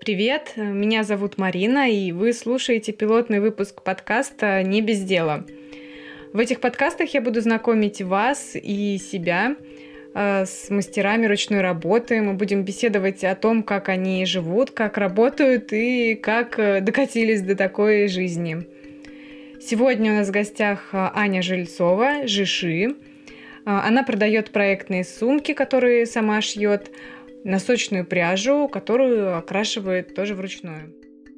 привет! Меня зовут Марина, и вы слушаете пилотный выпуск подкаста «Не без дела». В этих подкастах я буду знакомить вас и себя с мастерами ручной работы. Мы будем беседовать о том, как они живут, как работают и как докатились до такой жизни. Сегодня у нас в гостях Аня Жильцова, Жиши. Она продает проектные сумки, которые сама шьет, носочную пряжу, которую окрашивает тоже вручную.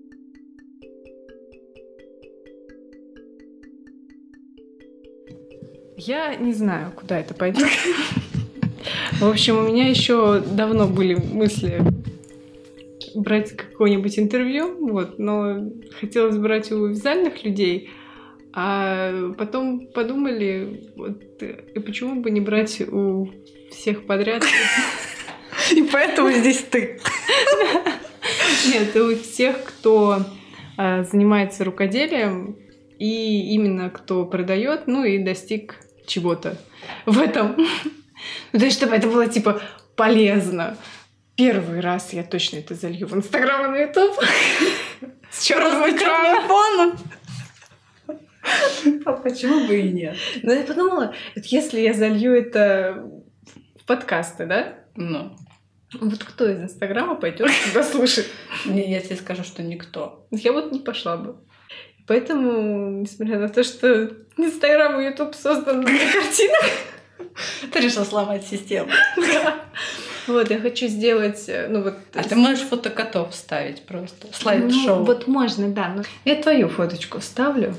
Я не знаю, куда это пойдет. В общем, у меня еще давно были мысли брать какое-нибудь интервью, но хотелось брать у вязальных людей, а потом подумали, и почему бы не брать у всех подряд. И поэтому здесь ты. Нет, у тех, кто занимается рукоделием, и именно кто продает, и достиг чего-то в этом. То есть, чтобы это было, полезно. Первый раз я точно это залью в Инстаграм и на Ютуб. С черным фоном. А почему бы и нет? Но я подумала, если я залью это в подкасты, да? Вот кто из Инстаграма пойдет туда слушать? Не, я тебе скажу, что никто. Я не пошла бы. Поэтому, несмотря на то, что Инстаграм и Ютуб созданы для картинок, ты решила сломать систему. Да. Я хочу сделать, А ты можешь фото котов вставить просто? Слайд-шоу. Можно, да. Я твою фоточку вставлю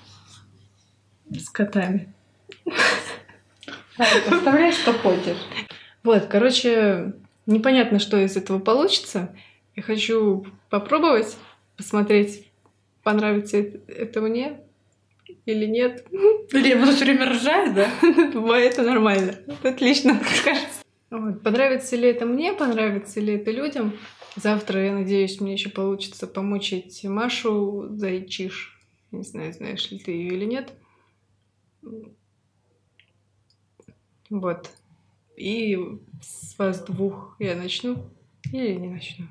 с котами. Вставляй, что хочешь. Непонятно, что из этого получится. Я хочу попробовать, посмотреть, понравится это мне или нет. Или я буду все время ржать, да? Это нормально. Отлично, кажется. Понравится ли это мне, понравится ли это людям. Завтра, я надеюсь, мне еще получится помучить Машу Зайчиш. Не знаю, знаешь ли ты ее или нет. И с вас двух я начну или не начну?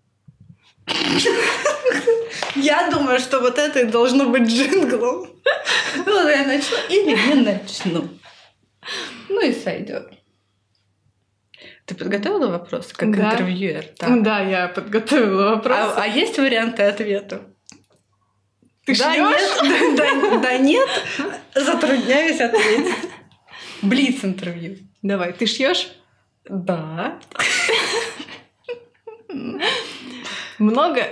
Я думаю, что это и должно быть джинглом. Я начну или не начну. И сойдет. Ты подготовила вопрос как интервьюер? Да, я подготовила вопрос. А есть варианты ответа? Ты шьёшь? Да, нет. Затрудняюсь ответить. Блиц-интервью. Давай, ты шьешь? Да. Много?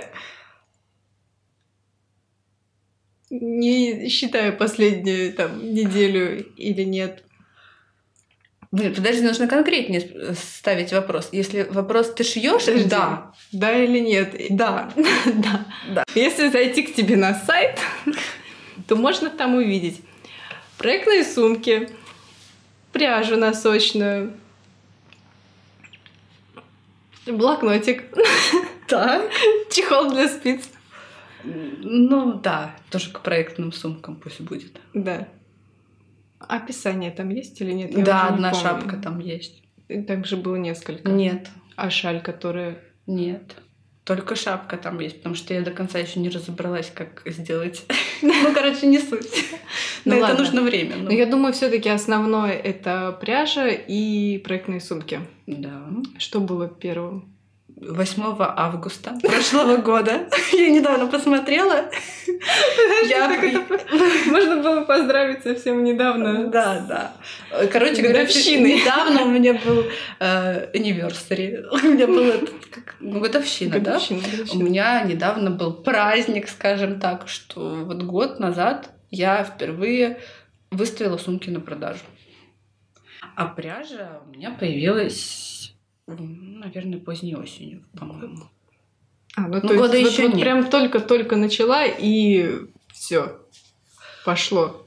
Не считаю последнюю неделю или нет. Подожди, нужно конкретнее ставить вопрос. Если вопрос ты шьешь, да. Да или нет? Да. Да. Если зайти к тебе на сайт, то можно там увидеть проектные сумки, пряжу носочную, блокнотик, Так. чехол для спиц. Да, тоже к проектным сумкам пусть будет. Да. Описание там есть или нет? Да, одна шапка там есть. Там же было несколько. Нет. А шаль, которая... Нет. Только шапка там есть, потому что я до конца еще не разобралась, как сделать. Не суть. На это нужно время. Но я думаю, все-таки основное это пряжа и проектные сумки. Да. Что было первым? 8 августа прошлого года. Я недавно посмотрела. Можно было поздравить совсем недавно. Да. Короче говоря, недавно у меня был anniversary. У меня была годовщина, да? У меня недавно был праздник, скажем так, что год назад я впервые выставила сумки на продажу. А пряжа у меня появилась, наверное, поздней осенью, по-моему. То года есть еще нет. Прям только начала и все пошло.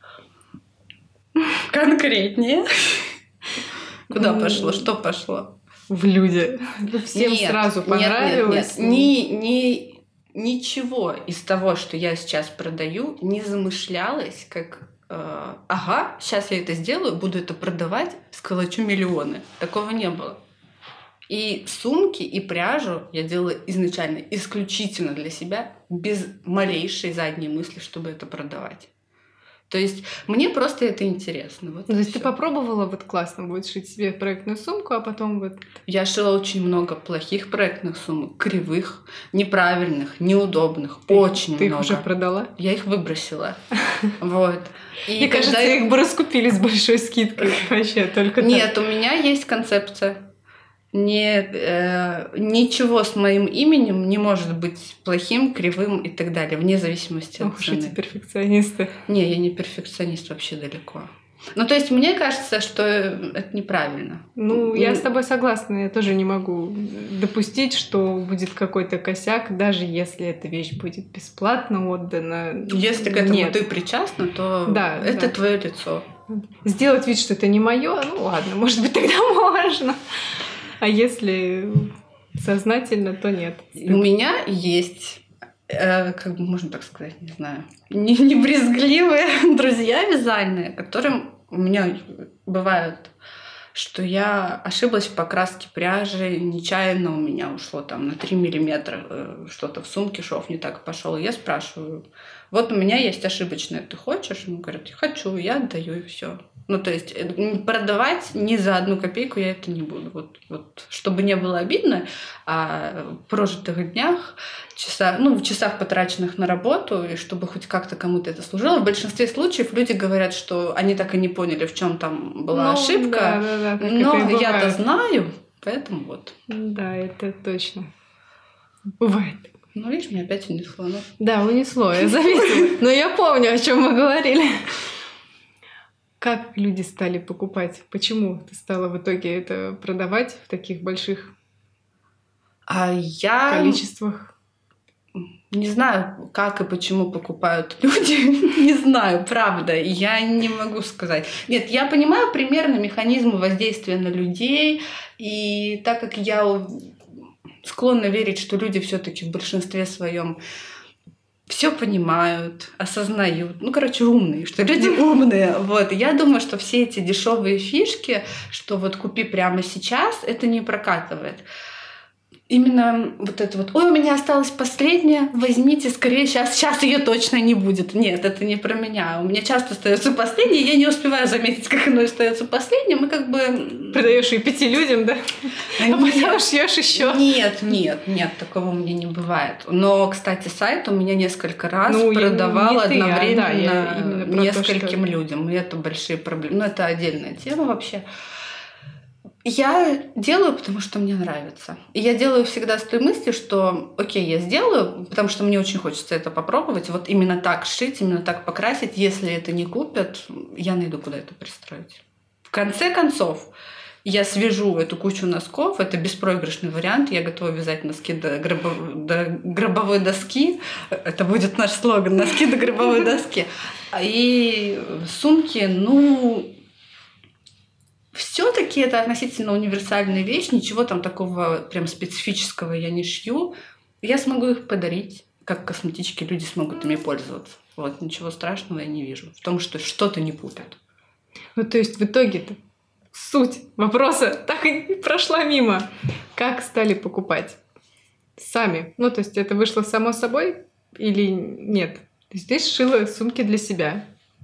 Конкретнее. Куда пошло? Что пошло? В люди. Всем сразу понравилось. Нет. Ничего из того, что я сейчас продаю, не замышлялось, как сейчас я это сделаю, буду это продавать, сколочу миллионы. Такого не было. И сумки, и пряжу я делала изначально исключительно для себя, без малейшей задней мысли, чтобы это продавать. То есть мне просто это интересно. Вот то есть ты попробовала, вот классно будет шить себе проектную сумку, а потом вот... Я шила очень много плохих проектных сумок, кривых, неправильных, неудобных, очень много. Ты их уже продала? Я их выбросила. Вот. Мне кажется, их бы раскупили с большой скидкой вообще, только Нет, у меня есть концепция. Ничего с моим именем не может быть плохим, кривым и так далее, вне зависимости от цены. Ух, эти перфекционисты. Не, я не перфекционист, вообще далеко. Ну, то есть, мне кажется, что это неправильно. Ну, я с тобой согласна. Я тоже не могу допустить, что будет какой-то косяк, даже если эта вещь будет бесплатно отдана. Если к этому ты причастна, то это твое лицо. Сделать вид, что это не мое, ну ладно, может быть, тогда можно. А если сознательно, то нет. У меня есть, как бы можно так сказать, не знаю, не брезгливые друзья вязальные, которым у меня бывает, что я ошиблась в покраске пряжи, нечаянно у меня ушло там на 3 миллиметра что-то в сумке, шов не так пошел. И я спрашиваю, вот у меня есть ошибочное, ты хочешь? Он говорит, хочу, я отдаю, и все. Ну, то есть продавать ни за 1 копейку я это не буду. Вот, чтобы не было обидно, о прожитых днях, в часах, потраченных на работу, и чтобы хоть как-то кому-то это служило. В большинстве случаев люди говорят, что они так и не поняли, в чем там была ошибка. Но я-то знаю, поэтому вот. Да, это точно. Бывает. Ну, видишь, меня опять унесло. Да, унесло, я заметила. Но я помню, о чем мы говорили. Как люди стали покупать? Почему ты стала в итоге это продавать в таких больших количествах? Не знаю, как и почему покупают люди. Не знаю, правда. Я не могу сказать. Нет, я понимаю примерно механизмы воздействия на людей. И так как я склонна верить, что люди все-таки в большинстве своем все понимают, осознают. Умные, что люди умные. Вот. Я думаю, что все эти дешевые фишки, что вот купи прямо сейчас, это не прокатывает. Именно вот это вот, ой, у меня осталась последняя, возьмите скорее, сейчас ее точно не будет. Нет, это не про меня. У меня часто остается последняя, я не успеваю заметить, как оно остается последним, и как бы... Продаешь ее 5 людям, да? А потом шьешь еще. Нет, такого у меня не бывает. Но, кстати, сайт у меня несколько раз продавал одновременно нескольким людям. И это большие проблемы. Но это отдельная тема вообще. Я делаю, потому что мне нравится. И я делаю всегда с той мыслью, что окей, я сделаю, потому что мне очень хочется это попробовать. Вот именно так шить, именно так покрасить. Если это не купят, я найду, куда это пристроить. В конце концов, я свяжу эту кучу носков. Это беспроигрышный вариант. Я готова вязать носки до гробовой доски. Это будет наш слоган. Носки до гробовой доски. И сумки, все-таки это относительно универсальная вещь, ничего там такого прям специфического я не шью. Я смогу их подарить, как косметички, люди смогут ими пользоваться. Вот, ничего страшного я не вижу в том, что что-то не купят. Ну, то есть в итоге-то суть вопроса так и прошла мимо. Как стали покупать? Сами? Ну, то есть это вышло само собой или нет? То есть ты сшила сумки для себя.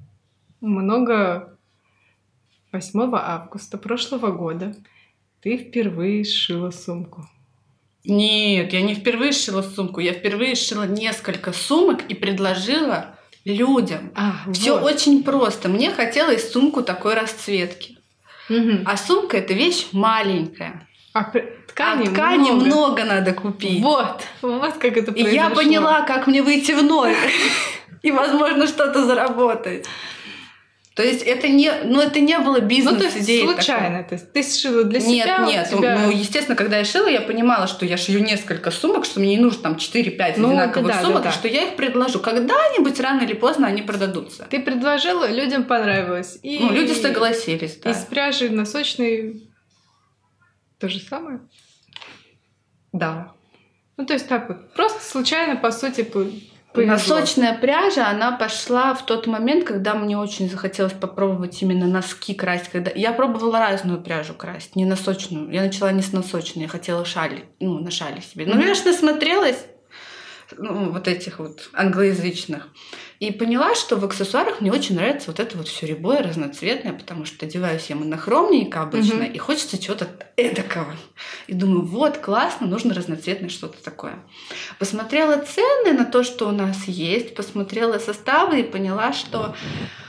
8 августа прошлого года ты впервые сшила сумку. Нет, я не впервые сшила сумку. Я впервые сшила несколько сумок и предложила людям. Все очень просто. Мне хотелось сумку такой расцветки. Угу. А сумка — это вещь маленькая. Ткани много надо купить. Вот как это произошло. И я поняла, как мне выйти в ноль. И, возможно, что-то заработать. То есть это не было бизнес-идеей. Ну, то есть случайно. То есть ты сшила для себя? Нет. Естественно, когда я шила, я понимала, что я шью несколько сумок, что мне не нужно там 4-5 одинаковых сумок, и что я их предложу. Когда-нибудь, рано или поздно, они продадутся. Ты предложила, людям понравилось. И... люди согласились, да. Из пряжи носочной то же самое? Да. Ну, то есть так вот. Просто случайно, по сути, Носочная пряжа, она пошла в тот момент, когда мне очень захотелось попробовать именно носки красить. Когда я пробовала разную пряжу красить, не носочную. Я начала не с носочной, я хотела шали, на шали себе. Но я же насмотрелась вот этих вот англоязычных. И поняла, что в аксессуарах мне очень нравится вот это вот все рябое, разноцветное, потому что одеваюсь я монохромненько обычно, и хочется чего-то эдакого. И думаю, вот, классно, нужно разноцветное что-то такое. Посмотрела цены на то, что у нас есть, посмотрела составы и поняла, что...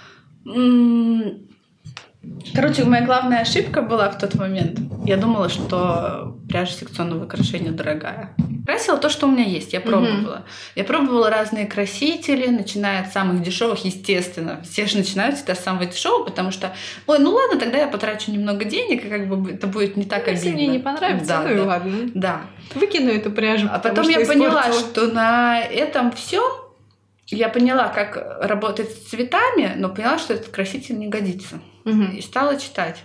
Короче, моя главная ошибка была в тот момент. Я думала, что пряжа секционного украшения дорогая. Красила то, что у меня есть. Я пробовала. Я пробовала разные красители, начиная от самых дешевых, естественно. Все же начинают всегда с самого дешевого, потому что, ладно, тогда я потрачу немного денег, и как бы это будет не так обидно. Если мне не понравится, и ладно. Да. Выкину эту пряжу. А потом я поняла, что на этом все. Я поняла, как работать с цветами, но поняла, что этот краситель не годится. И стала читать.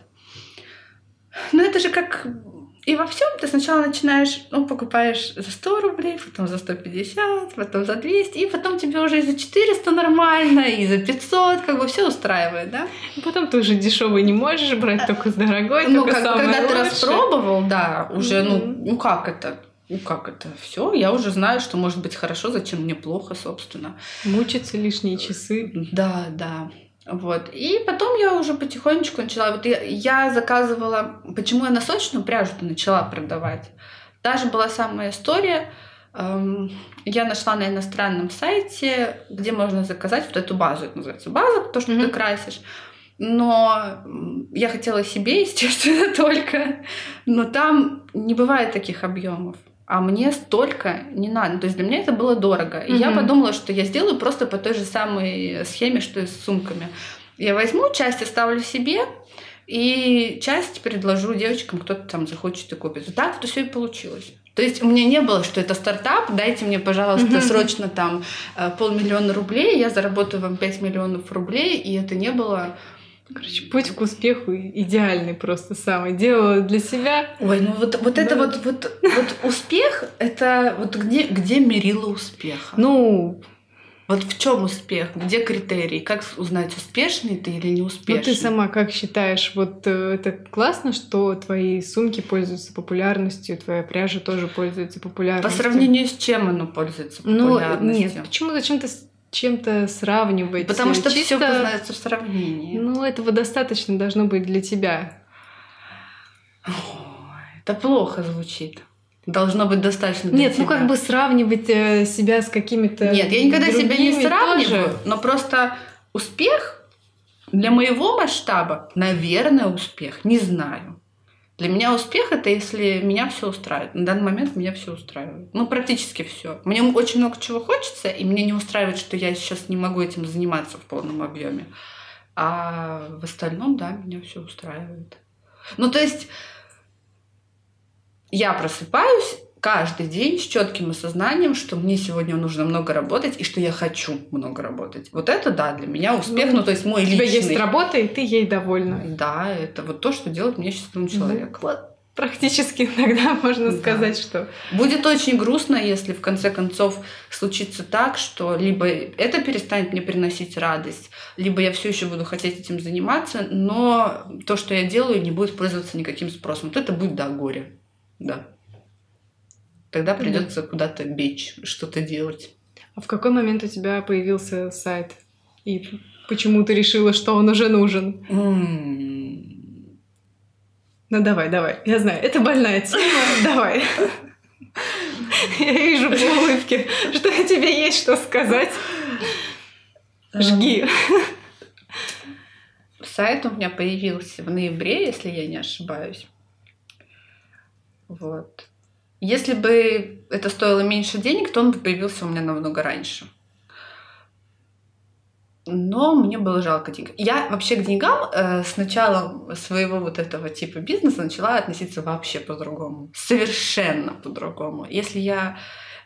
Но это же как и во всем. Ты сначала начинаешь, покупаешь за 100 рублей, потом за 150, потом за 200, и потом тебе уже и за 400 нормально, и за 500, как бы все устраивает, да? И потом ты уже дешевый не можешь брать, только с дорогой, только самое когда лучшее. Ты распробовал, да, уже, как это? Все, я уже знаю, что может быть хорошо, зачем мне плохо, собственно. Мучиться лишние часы. Да. Вот. И потом я уже потихонечку начала. Вот я заказывала... Почему я носочную пряжу-то начала продавать? Та же была самая история. Я нашла на иностранном сайте, где можно заказать вот эту базу. Это называется база, то, что ты красишь. Но я хотела себе, естественно, только. Но там не бывает таких объемов. А мне столько не надо. То есть для меня это было дорого. И я подумала, что я сделаю просто по той же самой схеме, что и с сумками. Я возьму, часть оставлю себе, и часть предложу девочкам, кто-то там захочет и купит. Вот так вот все и получилось. То есть у меня не было, что это стартап, дайте мне, пожалуйста, срочно там 500 000 рублей, я заработаю вам 5 миллионов рублей, и это не было... Короче, путь к успеху идеальный просто самый. Делала для себя. Ой, это вот успех, это вот где мерило успеха? Вот в чем успех? Где критерии? Как узнать, успешный ты или неуспешный? Ты сама как считаешь, вот это классно, что твои сумки пользуются популярностью, твоя пряжа тоже пользуется популярностью? По сравнению с чем оно пользуется популярностью? Нет, почему зачем-то чем-то сравнивать? Потому что все познается в сравнении. Этого достаточно должно быть для тебя. Это плохо звучит. Должно быть достаточно для тебя. Нет, как бы сравнивать себя с какими-то... Нет, я никогда себя не сравниваю, тоже. Но просто успех для моего масштаба, наверное, успех, не знаю. Для меня успех — это если меня все устраивает. На данный момент меня все устраивает. Практически все. Мне очень много чего хочется, и мне не устраивает, что я сейчас не могу этим заниматься в полном объеме. А в остальном, да, меня все устраивает. То есть я просыпаюсь каждый день с четким осознанием, что мне сегодня нужно много работать и что я хочу много работать. Вот это, да, для меня успех, то есть мой личный. У тебя есть работа, и ты ей довольна. Да, это вот то, что делает меня счастливым человеком. Практически иногда можно сказать, что... Будет очень грустно, если в конце концов случится так, что либо это перестанет мне приносить радость, либо я все еще буду хотеть этим заниматься, но то, что я делаю, не будет пользоваться никаким спросом. Вот это будет, горе. Да. Тогда придется куда-то бечь, что-то делать. А в какой момент у тебя появился сайт? И почему ты решила, что он уже нужен? Давай. Я знаю, это больная тема. Давай. Я вижу по улыбке, что тебе есть что сказать. Жги. Сайт у меня появился в ноябре, если я не ошибаюсь. Вот. Если бы это стоило меньше денег, то он бы появился у меня намного раньше. Но мне было жалко денег. Я вообще к деньгам с начала своего вот этого типа бизнеса начала относиться вообще по-другому. Совершенно по-другому. Если я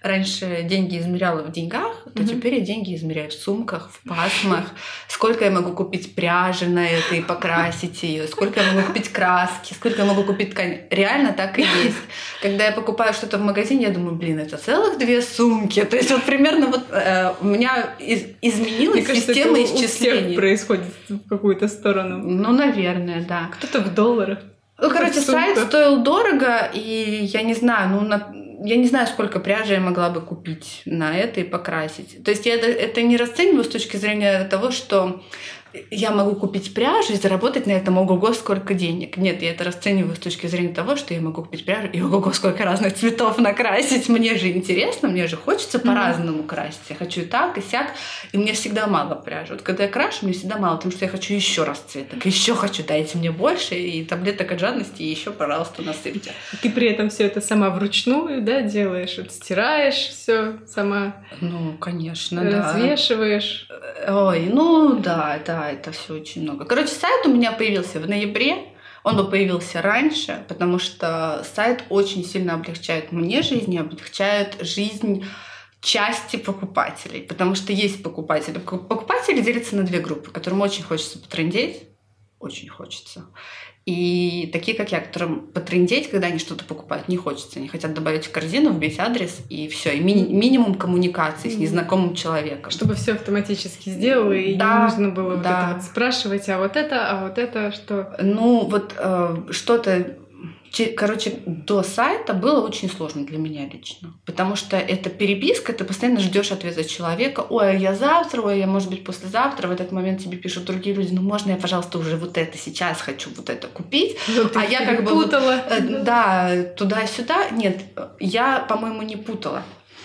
раньше деньги измеряла в деньгах, то теперь я деньги измеряю в сумках, в пасмах. Сколько я могу купить пряжи на это и покрасить ее, сколько я могу купить краски, сколько я могу купить ткань. Реально так и есть. Когда я покупаю что-то в магазине, я думаю, блин, это целых 2 сумки. То есть вот примерно вот у меня изменилась система исчислений. У всех происходит в какую-то сторону. Ну, наверное, да. Кто-то в долларах. Ну, короче, сайт стоил дорого, и я не знаю, я не знаю, сколько пряжи я могла бы купить на это и покрасить. То есть я это не расцениваю с точки зрения того, что я могу купить пряжу и заработать на этом ого-го сколько денег. Нет, я это расцениваю с точки зрения того, что я могу купить пряжу и ого-го сколько разных цветов накрасить. Мне же интересно, мне же хочется по-разному красить. Я хочу и так, и сяк, и мне всегда мало пряжи. Вот когда я крашу, мне всегда мало, потому что я хочу еще расцветок, еще хочу, дайте мне больше, и таблеток от жадности, и еще, пожалуйста, насыпьте. Ты при этом все это сама вручную, да, делаешь? Вот стираешь все сама? Ну, конечно, развешиваешь? Да. Ой, ну да, это все очень много. Короче, сайт у меня появился в ноябре. Он бы появился раньше, потому что сайт очень сильно облегчает мне жизнь и облегчает жизнь части покупателей. Потому что есть покупатели. Покупатели делятся на 2 группы, которым очень хочется потрындеть. Очень хочется. И такие, как я, которым потрындеть, когда они что-то покупают, не хочется. Они хотят добавить в корзину, вбить адрес, и все. И минимум коммуникации с незнакомым человеком. Чтобы все автоматически сделало, и не нужно было вот это вот спрашивать, а вот это что? Ну, вот что-то... Короче, до сайта было очень сложно для меня лично. Потому что это переписка, ты постоянно ждешь ответа человека. Ой, я завтра, ой, я, может быть, послезавтра. В этот момент тебе пишут другие люди. Ну, можно я, пожалуйста, уже вот это сейчас хочу вот это купить? А я как бы путала. Да, туда-сюда. Нет, я, по-моему, не путала.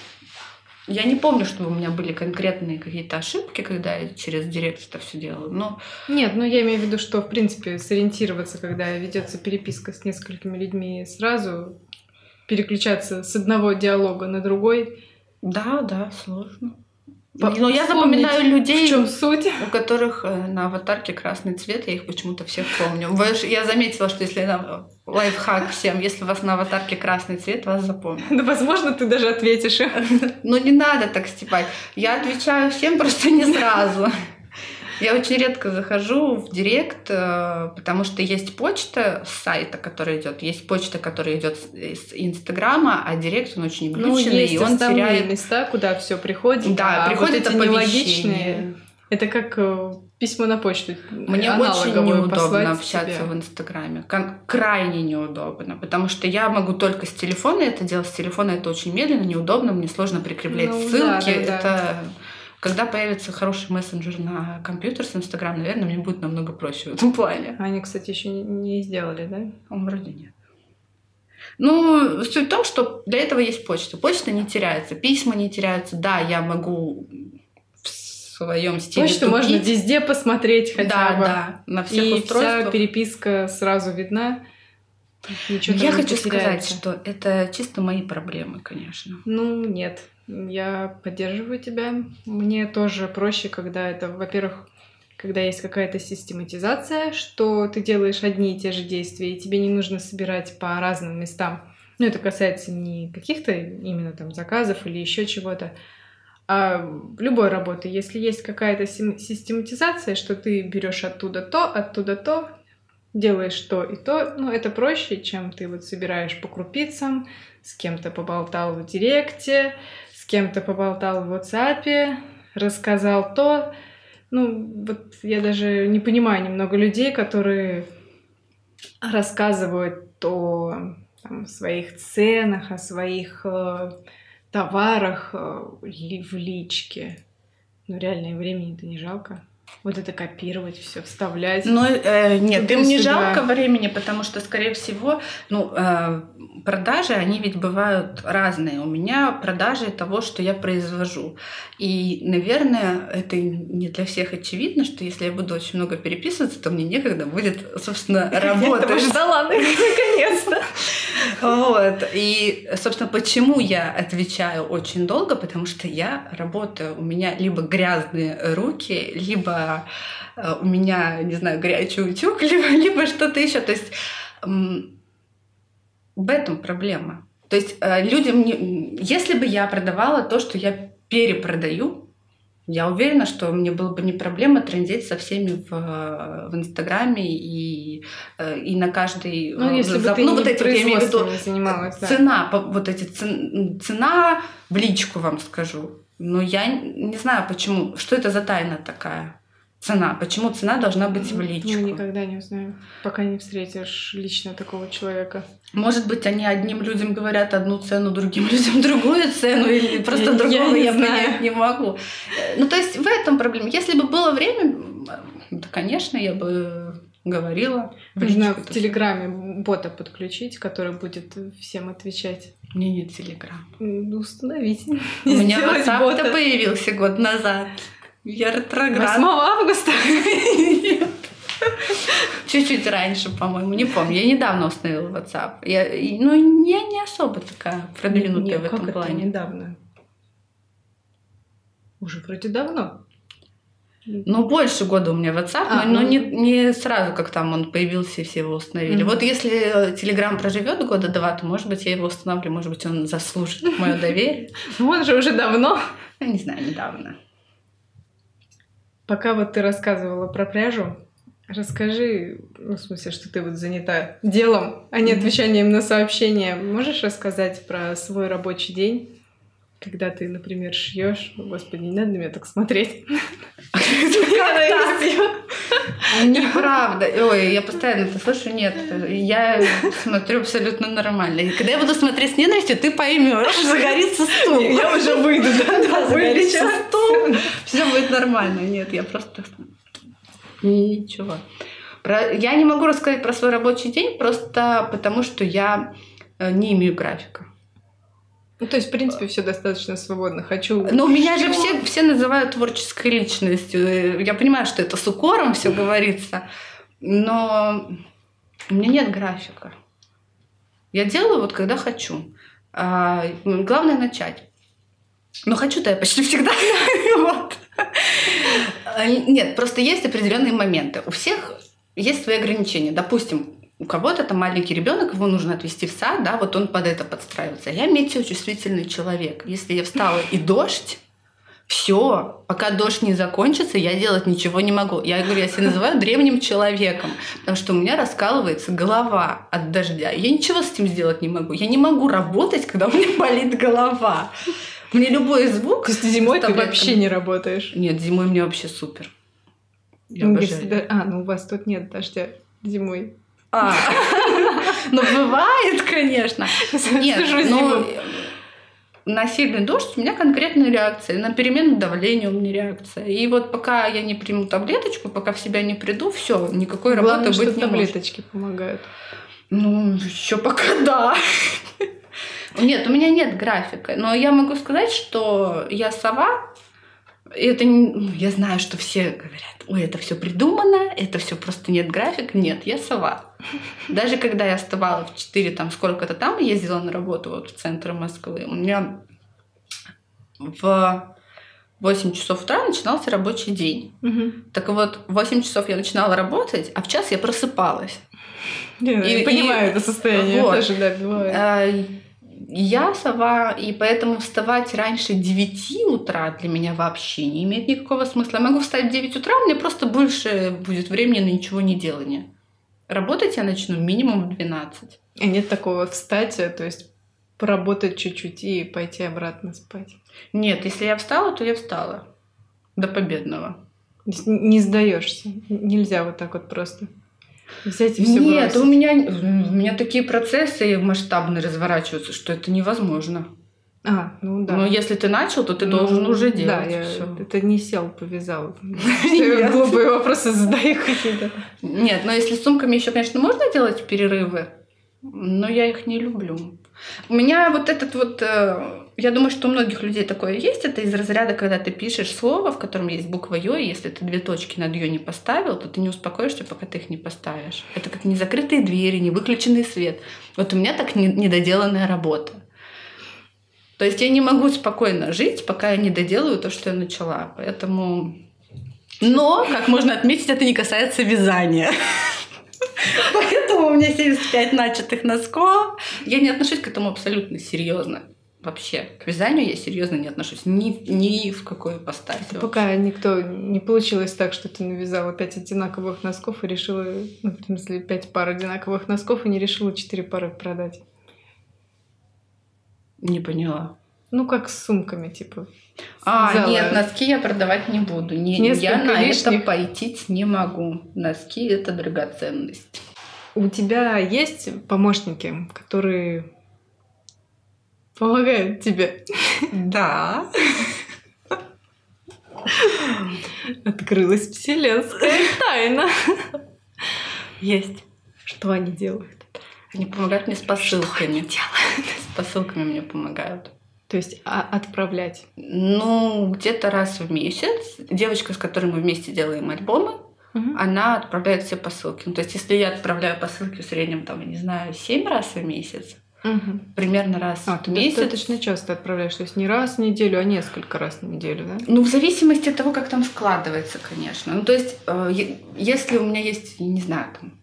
Я не помню, что у меня были конкретные какие-то ошибки, когда я через директ это все делала. Но... Нет, я имею в виду, что, в принципе, сориентироваться, когда ведется переписка с несколькими людьми, сразу переключаться с одного диалога на другой. Да, сложно. Но я запоминаю людей, в чем суть? У которых на аватарке красный цвет, я их почему-то всех помню. Я заметила, что если лайфхак всем, если у вас на аватарке красный цвет, вас запомнят. Да, возможно, ты даже ответишь. Но не надо так стебать. Я отвечаю всем, просто не сразу. Я очень редко захожу в директ, потому что есть почта с сайта, которая идет, есть почта, которая идет с Инстаграма, а директ он очень глюченный, и он теряет места, куда все приходит. Да, приходит вот эти нелогичные. Это как письмо на почту. Мне очень неудобно общаться в Инстаграме. Крайне неудобно, потому что я могу только с телефона это делать. С телефона это очень медленно, неудобно, мне сложно прикреплять ссылки. Да. Когда появится хороший мессенджер на компьютер с Инстаграм, наверное, мне будет намного проще в этом плане. Они, кстати, еще не сделали, да? Вроде нет. Ну, суть в том, что для этого есть почта. Почта не теряется, письма не теряются. Да, я могу в своем стиле почту тупить. Можно везде посмотреть хотя бы. Да, на всех устройствах. И вся переписка сразу видна. Я хочу сказать, что это чисто мои проблемы, конечно. Ну, нет. Я поддерживаю тебя. Мне тоже проще, когда это, во-первых, когда есть какая-то систематизация, что ты делаешь одни и те же действия, и тебе не нужно собирать по разным местам. Ну, это касается не каких-то именно там заказов или еще чего-то, а любой работы. Если есть какая-то систематизация, что ты берешь оттуда то, делаешь то и то, ну, это проще, чем ты вот собираешь по крупицам, с кем-то поболтал в директе, с кем-то поболтал в WhatsApp, рассказал то. Ну, вот я даже не понимаю немного людей, которые рассказывают о своих ценах, о своих товарах в личке. Ну, реально, времени-то не жалко. Вот это копировать, все вставлять. Ну, нет, им не жалко времени, потому что, скорее всего, продажи, они ведь бывают разные. У меня продажи того, что я произвожу. И, наверное, это не для всех очевидно, что если я буду очень много переписываться, то мне некогда будет, собственно, работать. Я ждала, наконец-то. Вот. И, собственно, почему я отвечаю очень долго? Потому что я работаю. У меня либо грязные руки, либо у меня, не знаю, горячий утюг, либо что-то еще. То есть в этом проблема. То есть людям, если бы я продавала то, что я перепродаю, я уверена, что мне было бы не проблема трендеть со всеми в Инстаграме и на каждый... если бы ты вот эти, я имею в виду, занималась, да. Цена в личку вам скажу. Но я не знаю, почему. Что это за тайна такая? Цена. Почему цена должна быть в личку? Мы никогда не узнаем, пока не встретишь лично такого человека. Может быть, они одним людям говорят одну цену, другим людям другую цену, или просто другого я понять не могу. Ну, то есть в этом проблема. Если бы было время, то, конечно, я бы говорила. Нужно в Телеграме бота подключить, который будет всем отвечать. У меня нет Телеграма. Установите. У меня WhatsApp-то появился год назад. Я ретроград. 8 августа? Нет. Чуть-чуть раньше, по-моему, не помню. Я недавно установила WhatsApp. Я не особо такая продвинутая в этом плане. Это недавно? Уже вроде давно. Ну, больше года у меня WhatsApp, но не сразу, как там он появился и все его установили. Вот если Telegram проживет года 2, то, может быть, я его установлю, может быть, он заслужит мое доверие. Ну, он же уже давно. Я не знаю, недавно. Пока вот ты рассказывала про пряжу, расскажи, в смысле, что ты вот занята делом, а не отвечанием на сообщения. Можешь рассказать про свой рабочий день, когда ты, например, шьешь? Господи, не надо на меня так смотреть. Неправда. Ой, я постоянно это слышу. Нет, я смотрю абсолютно нормально. И когда я буду смотреть с ненавистью, ты поймешь, загорится стул. Я уже выйду, да? Загорится стул. Все будет нормально. Нет, я просто... Ничего. Я не могу рассказать про свой рабочий день, просто потому что я не имею графика. Ну, то есть, в принципе, все достаточно свободно. Хочу. Но меня же все называют творческой личностью. Я понимаю, что это с укором все говорится, но у меня нет графика. Я делаю вот когда хочу. Главное начать. Но хочу-то я почти всегда. Нет, просто есть определенные моменты. У всех есть свои ограничения. Допустим, у кого-то там маленький ребенок, его нужно отвезти в сад, да, вот он под это подстраивается. Я метеочувствительный человек. Если я встала и дождь, все, пока дождь не закончится, я делать ничего не могу. Я говорю, я себя называю древним человеком, потому что у меня раскалывается голова от дождя. Я ничего с этим сделать не могу. Я не могу работать, когда у меня болит голова. Мне любой звук... То есть зимой ты вообще не работаешь? Нет, зимой мне вообще супер. Я обожаю. Ну у вас тут нет дождя зимой. Ну, бывает, конечно. Нет, но на сильный дождь у меня конкретная реакция. На перемену давления у меня реакция. И вот пока я не приму таблеточку, пока в себя не приду, все, никакой работы быть не может. Таблеточки помогают. Ну, еще пока да. Нет, у меня нет графика. Но я могу сказать, что я сова. Это я знаю, что все говорят, ой, это все придумано, это все просто нет графика. Нет, я сова. Даже когда я вставала в 4, там сколько-то там, ездила на работу вот в центр Москвы, у меня в 8 часов утра начинался рабочий день. Так вот, в 8 часов я начинала работать, а в час я просыпалась. Я понимаю это состояние. Вот. Тоже, да, бывает. Я сова, и поэтому вставать раньше 9 утра для меня вообще не имеет никакого смысла. Я могу встать в 9 утра, у меня просто больше будет времени на ничего не делания. Работать я начну минимум в 12. А нет такого встать, то есть поработать чуть-чуть и пойти обратно спать? Нет, если я встала, то я встала. До победного. Не сдаешься. Нельзя вот так вот просто взять и все бросить. Нет, у меня такие процессы масштабные разворачиваются, что это невозможно. Ну да. Но если ты начал, то ты должен уже делать. Да, это не сел, повязал. Глупые вопросы задаю какие-то. Нет, но если с сумками еще, конечно, можно делать перерывы, но я их не люблю. У меня вот этот вот... Я думаю, что у многих людей такое есть. Это из разряда, когда ты пишешь слово, в котором есть буква «ё», и если ты 2 точки над «ё» не поставил, то ты не успокоишься, пока ты их не поставишь. Это как незакрытые двери, невыключенный свет. Вот у меня так недоделанная работа. То есть я не могу спокойно жить, пока я не доделаю то, что я начала. Поэтому... Но, как можно отметить, это не касается вязания. Поэтому у меня 75 начатых носков. Я не отношусь к этому абсолютно серьезно. Вообще, к вязанию я серьезно не отношусь. Ни в какой ипостаси. Пока не получилось так, что ты навязала 5 одинаковых носков и решила... Ну, в смысле, 5 пар одинаковых носков и не решила 4 пары продать. Не поняла. Ну, как с сумками, типа. Нет, носки я продавать не буду. Я на это пойти не могу. Носки — это драгоценность. У тебя есть помощники, которые помогают тебе? Да. Открылась вселенская тайна. Есть. Что они делают? Они помогают мне с посылками. Что они делают? С посылками мне помогают. То есть отправлять? Ну, где-то раз в месяц. Девочка, с которой мы вместе делаем альбомы, она отправляет все посылки. Ну, то есть, если я отправляю посылки в среднем, там, я не знаю, 7 раз в месяц, примерно раз в месяц. Ты достаточно часто отправляешь, то есть не раз в неделю, а несколько раз в неделю, да? Ну, в зависимости от того, как там складывается, конечно. Ну, то есть, если у меня есть, не знаю, там...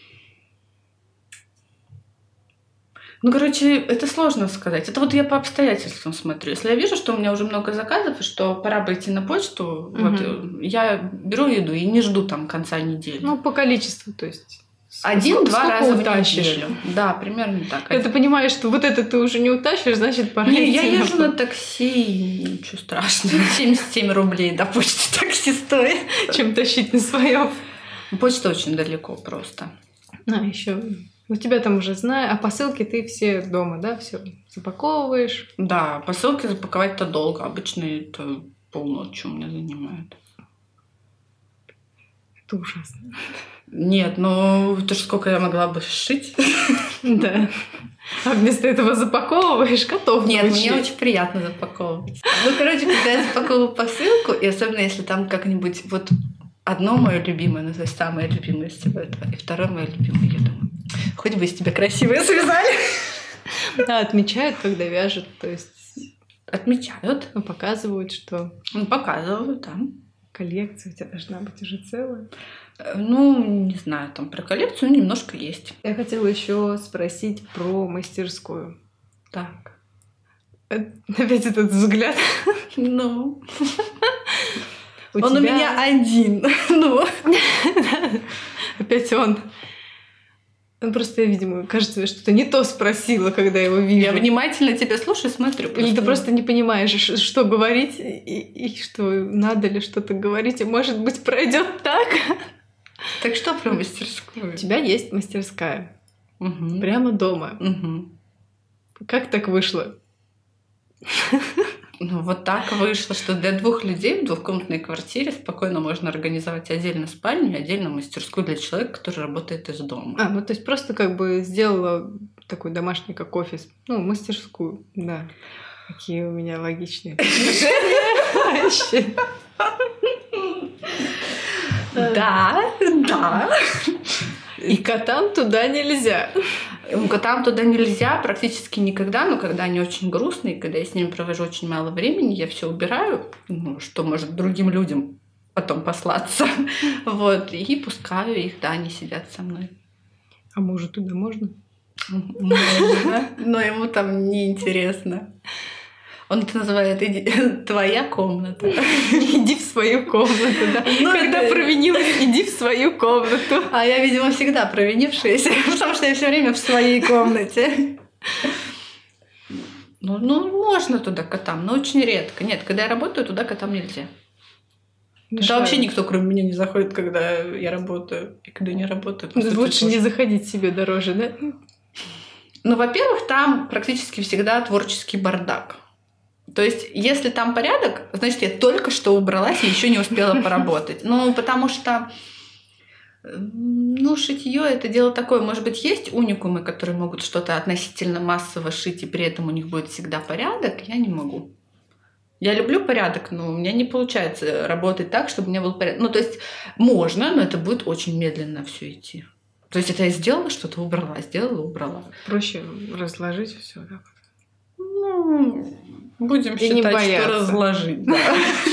Ну, короче, это сложно сказать. Это вот я по обстоятельствам смотрю. Если я вижу, что у меня уже много заказов, и что пора бы идти на почту, вот, я беру еду и не жду там конца недели. Ну, по количеству, то есть... 1-2 раза в неделю. Да, примерно так. Ты понимаешь, что вот это ты уже не утащишь, значит, пора идти. Я езжу на такси, ничего страшного. 77 рублей до почты такси стоит. Чем тащить на своем. Почта очень далеко просто. Еще... У тебя там уже знаю, а посылки ты все дома, да, все запаковываешь? Да, посылки запаковать-то долго. Обычно это полночи у меня занимает. Это ужасно. Нет, ну это ж сколько я могла бы сшить. Да. А вместо этого запаковываешь котов. Нет, мне очень приятно запаковывать. Ну, короче, когда я запаковываю посылку, и особенно если там как-нибудь вот одно мое любимое, ну, то есть самое любимое из всего этого, и второе мое любимое, я думаю, хоть бы из тебя красивые связали. Да, отмечают, когда вяжут, то есть... Отмечают. Ну, показывают, что... Ну, показывают, да. Коллекция у тебя должна быть уже целая. Ну, не знаю, там про коллекцию немножко есть. Я хотела еще спросить про мастерскую. Так. Опять этот взгляд. Ну... Он у меня один. Ну. Опять он. Ну, просто я, видимо, кажется, я что-то не то спросила, когда его вижу. Я внимательно тебя слушаю, смотрю. Или ты просто не понимаешь, что говорить, и что надо ли что-то говорить, и, может быть, пройдет так. Так что про мастерскую? У тебя есть мастерская. Угу. Прямо дома. Угу. Как так вышло? Ну, вот так вышло, что для 2 людей в двухкомнатной квартире спокойно можно организовать отдельно спальню и отдельно мастерскую для человека, который работает из дома. Ну то есть просто как бы сделала такой домашний как офис, ну, мастерскую, да. Какие у меня логичные предложения. Да. И котам туда нельзя. Котам туда нельзя практически никогда, но когда они очень грустные, когда я с ними провожу очень мало времени, я все убираю, ну, что может другим людям потом послаться. Вот, и пускаю их, да, они сидят со мной. А мужу туда можно? Можно, но ему там неинтересно. Он это называет «твоя комната». Иди в свою комнату, да. Когда провинилась, иди в свою комнату. А я, видимо, всегда провинившаяся, потому что я все время в своей комнате. Ну, можно туда котам, но очень редко. Нет, когда я работаю, туда котам нельзя. Да вообще никто, кроме меня, не заходит, когда я работаю. И когда не работаю. Лучше не заходить себе дороже, да? Ну, во-первых, там практически всегда творческий бардак. То есть, если там порядок, значит, я только что убралась и еще не успела поработать. Ну, потому что, ну, шитье это дело такое. Может быть, есть уникумы, которые могут что-то относительно массово шить, и при этом у них будет всегда порядок. Я не могу. Я люблю порядок, но у меня не получается работать так, чтобы у меня был порядок. Ну, то есть, можно, но это будет очень медленно все идти. То есть, это я сделала что-то, убрала, сделала, убрала. Проще разложить все, да? Ну, будем считать, что разложить. Да.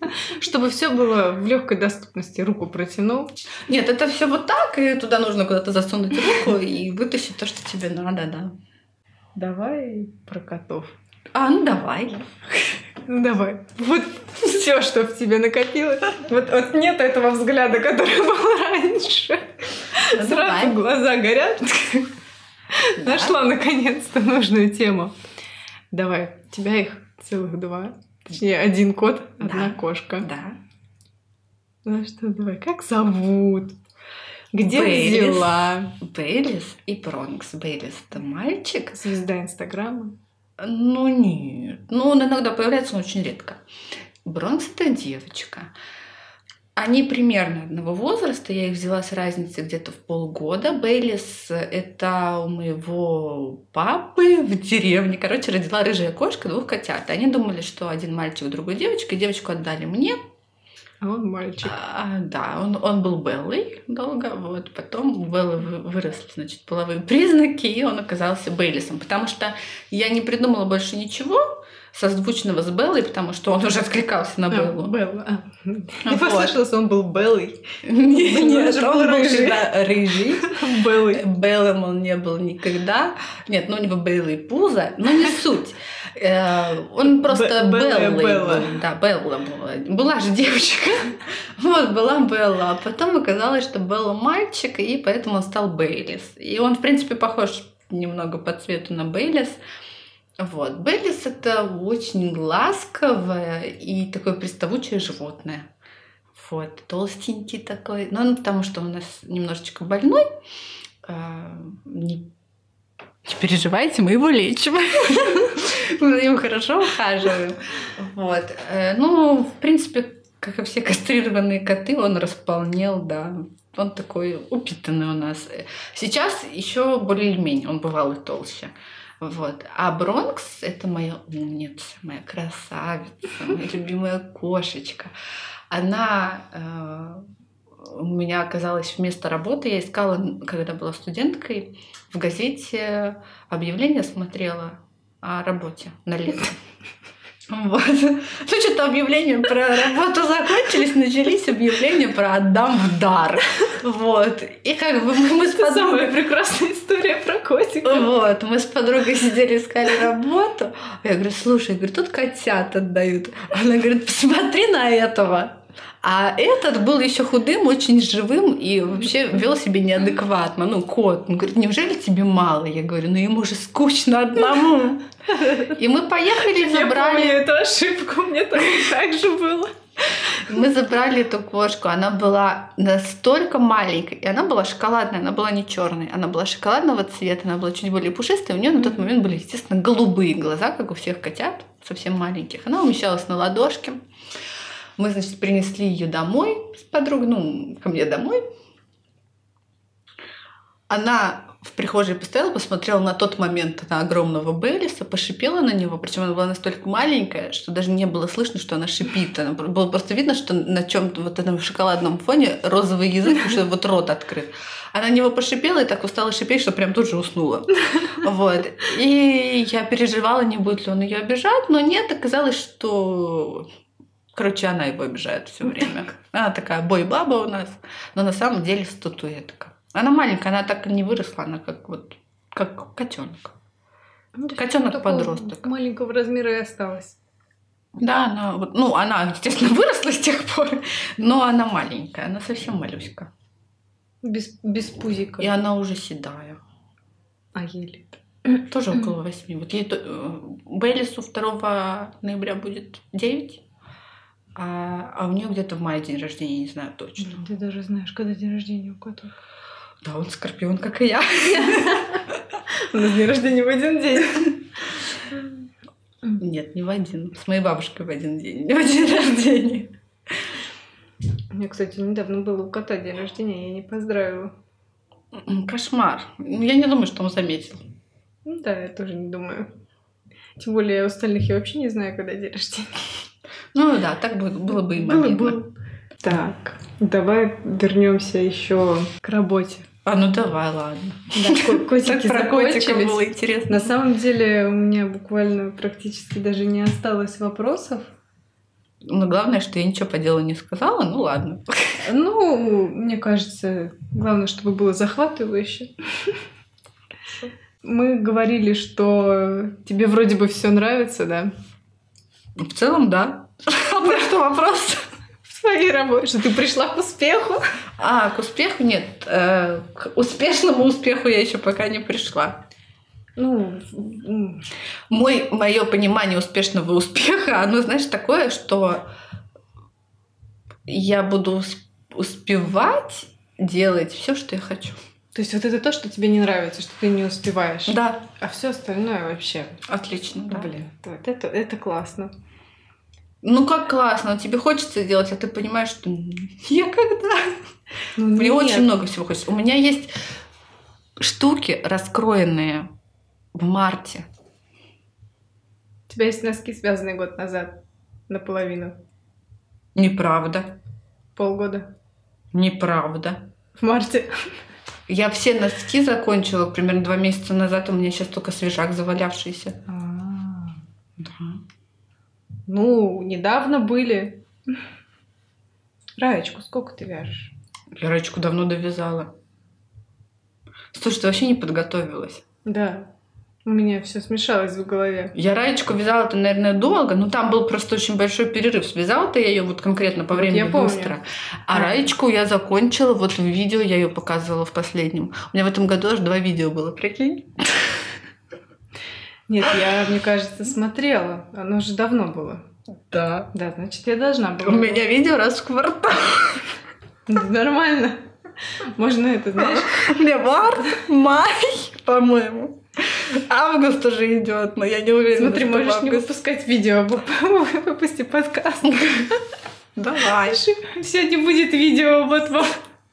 Чтобы все было в легкой доступности. Руку протянул. Нет, это все вот так, и туда нужно куда-то засунуть руку и вытащить то, что тебе надо, да. Давай про котов. Ну давай. Ну давай. Вот все, что в тебе накопилось. Вот нет этого взгляда, который был раньше. Сразу глаза горят. Нашла наконец-то нужную тему. Давай. У тебя их целых 2. Точнее, 1 кот, 1 кошка. Да. Ну что, давай. Как зовут? Где Бейлис. взяла? Бейлис и Бронкс. Бейлис — это мальчик. Звезда Инстаграма. Ну нет. Ну, он иногда появляется, но очень редко. Бронкс — это девочка. Они примерно одного возраста. Я их взяла с разницей где-то в полгода. Бейлис — это у моего папы в деревне. Короче, родила рыжая кошка 2 котят. Они думали, что один мальчик, другой девочка. И девочку отдали мне. А он мальчик. Да, он был Беллой долго. Вот. Потом у Беллы выросли, значит, половые признаки, и он оказался Бейлисом. Потому что я не придумала больше ничего созвучного с Беллой, потому что он уже откликался на Беллу. Белла. Не послышалось, он был Беллой. Нет, он был всегда рыжий. Беллой. Белым он не был никогда. Нет, ну у него белый пузо, но не суть. Он просто Беллой был. Да, Белла была. Была же девочка. Вот, была Белла. А потом оказалось, что Белла мальчик, и поэтому он стал Бейлис. И он, в принципе, похож немного по цвету на Бейлис. Вот. Бейлис — это очень ласковое и такое приставучее животное. Вот. Толстенький такой. Но он потому что у нас немножечко больной. Не переживайте, мы его лечим. Мы за ним хорошо ухаживаем. Вот. Ну, в принципе, как и все кастрированные коты, он располнел, да. Он такой упитанный у нас. Сейчас еще более-менее, он бывал и толще. Вот. А Бронкс — это моя умница, моя красавица, моя любимая кошечка. Она у меня оказалась вместо работы. Я искала, когда была студенткой, в газете объявление смотрела о работе на лето. Вот. Ну, что-то объявления про работу закончились, начались объявления про «отдам в дар». Вот. И как бы мы с подругой... Самая прекрасная история про котика. Вот. Мы с подругой сидели, искали работу. Я говорю, слушай, тут котят отдают. Она говорит, посмотри на этого. А этот был еще худым, очень живым и вообще вел себя неадекватно. Ну, кот. Он говорит, неужели тебе мало? Я говорю, ну ему же скучно одному. И мы поехали и забрали... Я помню эту ошибку, мне так же было. Мы забрали эту кошку. Она была настолько маленькой. И она была шоколадная, она была не черной. Она была шоколадного цвета, она была чуть более пушистая. У нее на тот момент были, естественно, голубые глаза, как у всех котят, совсем маленьких. Она умещалась на ладошке. Мы, значит, принесли ее домой с подругой, ну, ко мне домой. Она в прихожей постояла, посмотрела на тот момент на огромного Бейлиса, пошипела на него, причем она была настолько маленькая, что даже не было слышно, что она шипит. Было просто видно, что на чем-то вот этом шоколадном фоне розовый язык, потому что вот рот открыт. Она на него пошипела и так устала шипеть, что прям тут же уснула. Вот. И я переживала, не будет ли он ее обижать, но нет, оказалось, что... Короче, она его обижает все время. Она такая бой-баба у нас, но на самом деле статуэтка. Она маленькая, она так и не выросла, она как котенок. Котенок-подросток. Маленького размера и осталась. Да, она, естественно, выросла с тех пор, но она маленькая, она совсем малюська. Без пузика. И она уже седая. А ей Тоже около 8. Вот ей Бейлису 2 ноября будет 9. А у нее где-то в мае день рождения, не знаю точно. Ты даже знаешь, когда день рождения у котов. Да, он скорпион, как и я. У нас день рождения в один день. Нет, не в один. С моей бабушкой в один день. В день рождения. У меня, кстати, недавно было у кота день рождения, я не поздравила. Кошмар. Я не думаю, что он заметил. Ну да, я тоже не думаю. Тем более у остальных я вообще не знаю, когда день рождения. Ну да, так было бы и моментно. Так, давай вернемся еще к работе. Ну давай, ладно. Да, котики про котика закончились. было интересно. На самом деле у меня буквально практически даже не осталось вопросов. Но главное, что я ничего по делу не сказала, ну ладно. Ну, мне кажется, главное, чтобы было захватывающе. Мы говорили, что тебе вроде бы все нравится, да? В целом, да. А про что вопрос? В своей работе. Что ты пришла к успеху? К успеху нет. К успешному успеху я еще пока не пришла. Мое понимание успешного успеха, оно, знаешь, такое, что я буду успевать делать все, что я хочу. То есть вот это то, что тебе не нравится, что ты не успеваешь. Да. А все остальное вообще. Отлично, да. Блин, вот это классно. Ну как классно, тебе хочется делать, а ты понимаешь, что я когда? Мне очень много всего хочется. У меня есть штуки раскроенные в марте. У тебя есть носки, связанные год назад, наполовину. Неправда. Полгода. Неправда. В марте. Я все носки закончила примерно 2 месяца назад, у меня сейчас только свежак завалявшийся. Да. Ну, недавно были. Раечку сколько ты вяжешь? Я Раечку давно довязала. Слушай, ты вообще не подготовилась. Да. У меня все смешалось в голове. Я Раечку вязала-то, наверное, долго, но там был просто очень большой перерыв. Связала-то я ее вот конкретно по времени быстро. А Раечку я закончила, вот в видео я ее показывала в последнем. У меня в этом году аж 2 видео было, прикинь? Нет, я, мне кажется, смотрела. Оно уже давно было. Да. Да, значит, я должна была. У меня видео раз в квартал. Нормально. Можно это, знаешь? У меня март, май, по-моему. Август уже идет, но я не уверена. Смотри, можешь не выпускать видео, выпусти подкаст. Давай. Сегодня будет видео, вот вам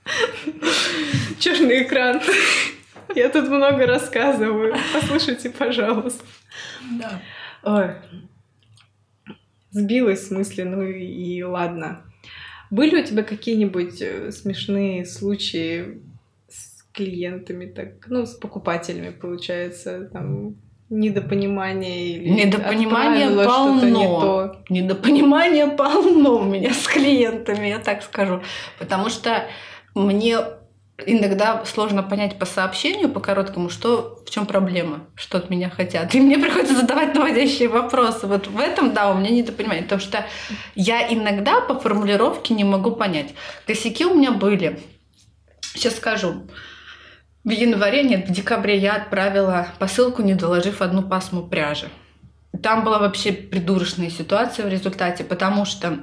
черный экран. Я тут много рассказываю. Послушайте, пожалуйста. Да. Ой. Сбилась в смысле, ну и ладно. Были у тебя какие-нибудь смешные случаи с клиентами, так, ну, с покупателями, получается, там, недопонимание или недопонимание полно. Что-то не то? Недопонимание полно у меня с клиентами, я так скажу. Потому что мне иногда сложно понять по сообщению, по короткому, в чем проблема, что от меня хотят. И мне приходится задавать наводящие вопросы. Вот в этом, да, у меня недопонимание. Потому что я иногда по формулировке не могу понять. Косяки у меня были. Сейчас скажу. В декабре я отправила посылку, не доложив 1 пасму пряжи. Там была вообще придурочная ситуация в результате, потому что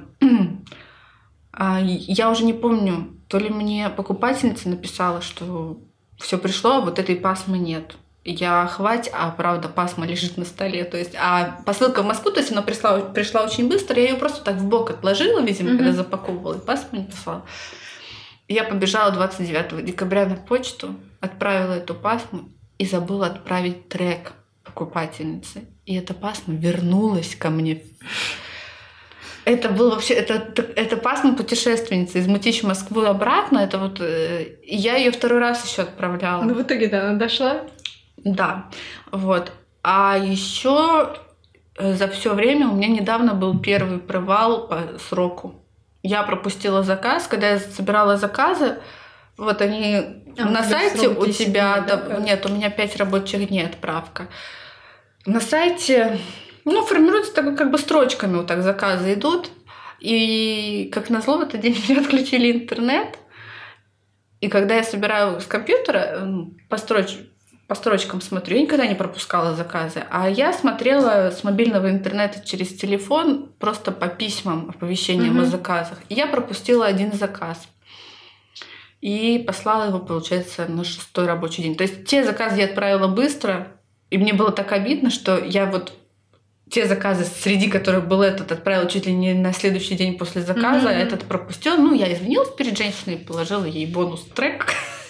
я уже не помню, то ли мне покупательница написала, что все пришло, а вот этой пасмы нет. Я хвать, а правда пасма лежит на столе. То есть, а посылка в Москву, то есть она пришла очень быстро, я ее просто так в бок отложила, видимо, когда запаковывала, и пасму не послала. Я побежала 29 декабря на почту, отправила эту пасму и забыла отправить трек покупательнице. И эта пасма вернулась ко мне. Это был вообще, это пасма путешественницы из Мытищ в Москву обратно. Это вот я ее 2 раз еще отправляла. Ну в итоге-то она дошла? Да, вот. А еще за все время у меня недавно был первый провал по сроку. Я пропустила заказ, когда я собирала заказы. Вот они на сайте у тебя, нет, у меня 5 рабочих дней отправка. На сайте, формируются как бы строчками вот так заказы идут. И как назло в этот день мне отключили интернет. И когда я собираю с компьютера, по строчкам смотрю, я никогда не пропускала заказы. А я смотрела с мобильного интернета через телефон просто по письмам, оповещениям о заказах. И я пропустила 1 заказ. И послала его, получается, на 6-й рабочий день. То есть те заказы я отправила быстро, и мне было так обидно, что я вот те заказы, среди которых был этот, отправила чуть ли не на следующий день после заказа, этот пропустила. Я извинилась перед женщиной, положила ей бонус-трек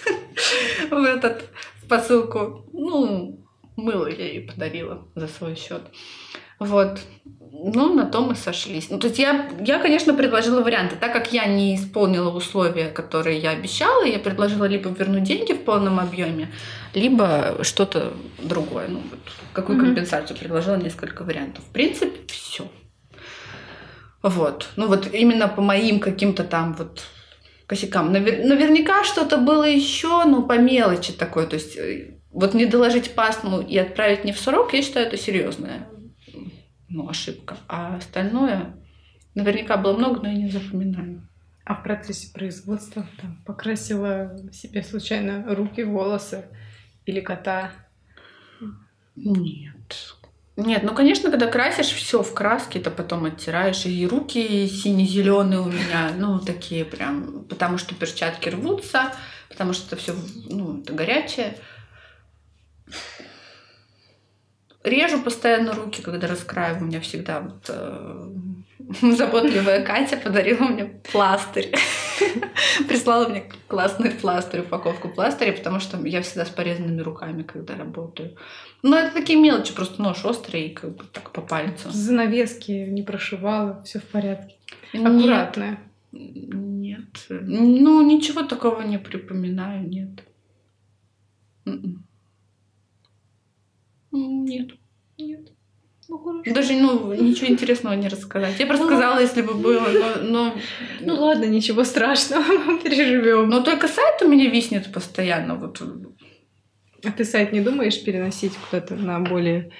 в посылку. Мыло я ей подарила за свой счет. Вот. На том мы сошлись. То есть я, конечно, предложила варианты. Так как я не исполнила условия, которые я обещала, я предложила либо вернуть деньги в полном объеме, либо что-то другое. Какую компенсацию предложила, несколько вариантов. В принципе, все. Вот. Ну вот именно по моим каким-то там вот косякам. Наверняка что-то было еще, но по мелочи такой. То есть вот не доложить пасту и отправить не в срок, я считаю, это серьезная ошибка. А остальное наверняка было много, но я не запоминаю. А в процессе производства там покрасила себе случайно руки, волосы или кота? Нет. Нет, ну, конечно, когда красишь все в краске, то потом оттираешь. И руки сине-зеленые у меня, ну, такие прям, потому что перчатки рвутся, потому что это все, ну, это горячее. Режу постоянно руки, когда раскраиваю. У меня всегда вот заботливая Катя подарила мне пластырь. Прислала мне классный пластырь, упаковку пластыря, потому что я всегда с порезанными руками, когда работаю. Но это такие мелочи, просто нож острый, и как бы так по пальцу. Занавески не прошивала, все в порядке. Аккуратная. Нет. Ну, ничего такого не припоминаю, нет. Нет. Ну, хорошо. Даже, ничего интересного не рассказать. Я бы рассказала, если бы было, но... Ну ладно, ничего страшного, переживем. Но только сайт у меня виснет постоянно. Вот. А ты сайт не думаешь переносить куда-то на более...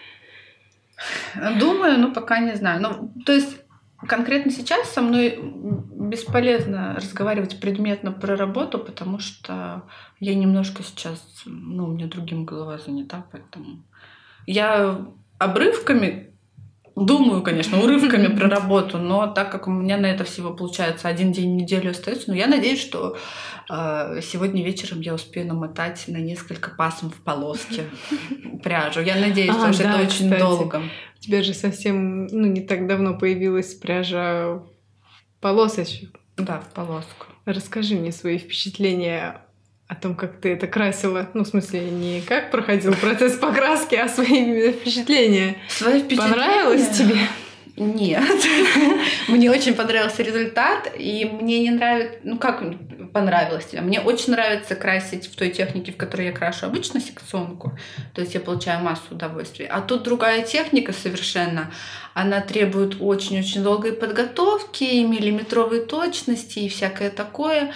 Думаю, но пока не знаю. Ну, то есть конкретно сейчас со мной бесполезно разговаривать предметно про работу, потому что я немножко сейчас... у меня другим голова занята, поэтому... Я обрывками, думаю, конечно, урывками про работу, но так как у меня на это всего получается 1 день в неделю остается, я надеюсь, что сегодня вечером я успею намотать на несколько пасм в полоске пряжу. Я надеюсь, потому что это очень долго. У тебя же совсем не так давно появилась пряжа полосочек. Да, в полоску. Расскажи мне свои впечатления о том, как ты это красила. Ну, в смысле, не как проходил процесс покраски, а свои впечатления. Свои впечатления? Понравилось тебе? Нет. Мне очень понравился результат, и мне не нравится... Ну, как понравилось тебе? Мне очень нравится красить в той технике, в которой я крашу обычно секционку. То есть я получаю массу удовольствия. А тут другая техника совершенно. Она требует очень-очень долгой подготовки, миллиметровой точности и всякое такое.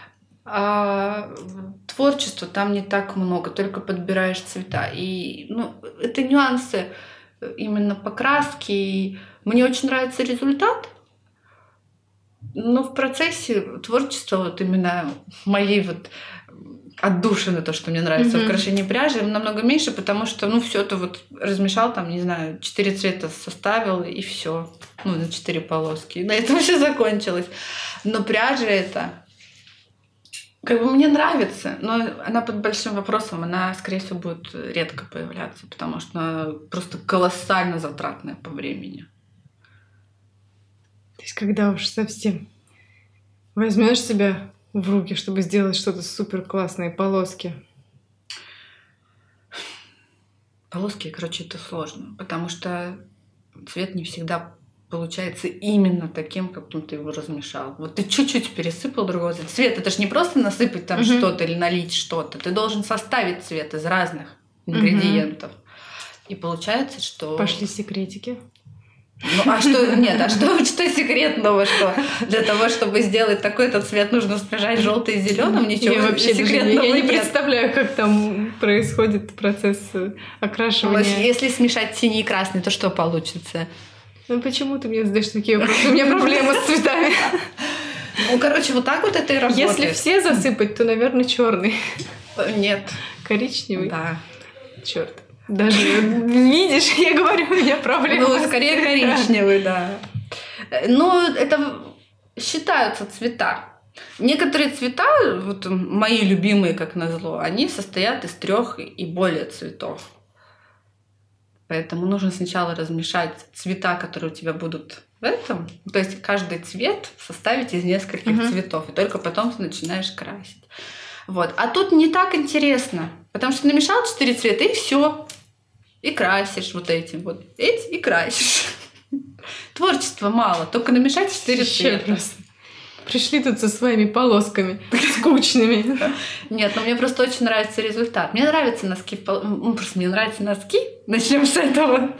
А творчества там не так много, только подбираешь цвета. И это нюансы именно покраски. И мне очень нравится результат, но в процессе творчества вот именно моей вот отдушины, то, что мне нравится в крашении пряжи, намного меньше, потому что, все это вот размешал, там, не знаю, 4 цвета составил, и все. На 4 полоски. И на этом все закончилось. Но пряжа это... Как бы мне нравится, но она под большим вопросом, она, скорее всего, будет редко появляться, потому что она просто колоссально затратная по времени. То есть, когда уж совсем возьмешь себя в руки, чтобы сделать что-то супер классное, полоски? Полоски, это сложно, потому что цвет не всегда получается именно таким, каким ты его размешал. Вот ты чуть-чуть пересыпал другого цвета. Цвет — это же не просто насыпать там что-то или налить что-то. Ты должен составить цвет из разных ингредиентов. И получается, что... Пошли секретики. Что секретного, что для того, чтобы сделать такой-то цвет, нужно смешать желтый с зеленым? Ничего секретного я не представляю, как там происходит процесс окрашивания. Если смешать синий и красный, то что получится? Почему ты мне задаешь такие вопросы? У меня проблемы с цветами. Вот так вот это и работает. Если все засыпать, то, наверное, черный. Нет. Коричневый? Да. Черт. Даже видишь, я говорю, у меня проблемы. Скорее коричневый, да. Это считаются цвета. Некоторые цвета, вот мои любимые, как назло, они состоят из 3 и более цветов. Поэтому нужно сначала размешать цвета, которые у тебя будут в этом. То есть каждый цвет составить из нескольких цветов. И только потом ты начинаешь красить. Вот. А тут не так интересно. Потому что намешал 4 цвета, и все. И красишь вот этим вот. Эти и красишь. Творчества мало. Только намешать 4 цвета. Пришли тут со своими полосками скучными. Нет, мне просто очень нравится результат. Мне нравятся носки. Просто мне нравятся носки. Начнем с этого.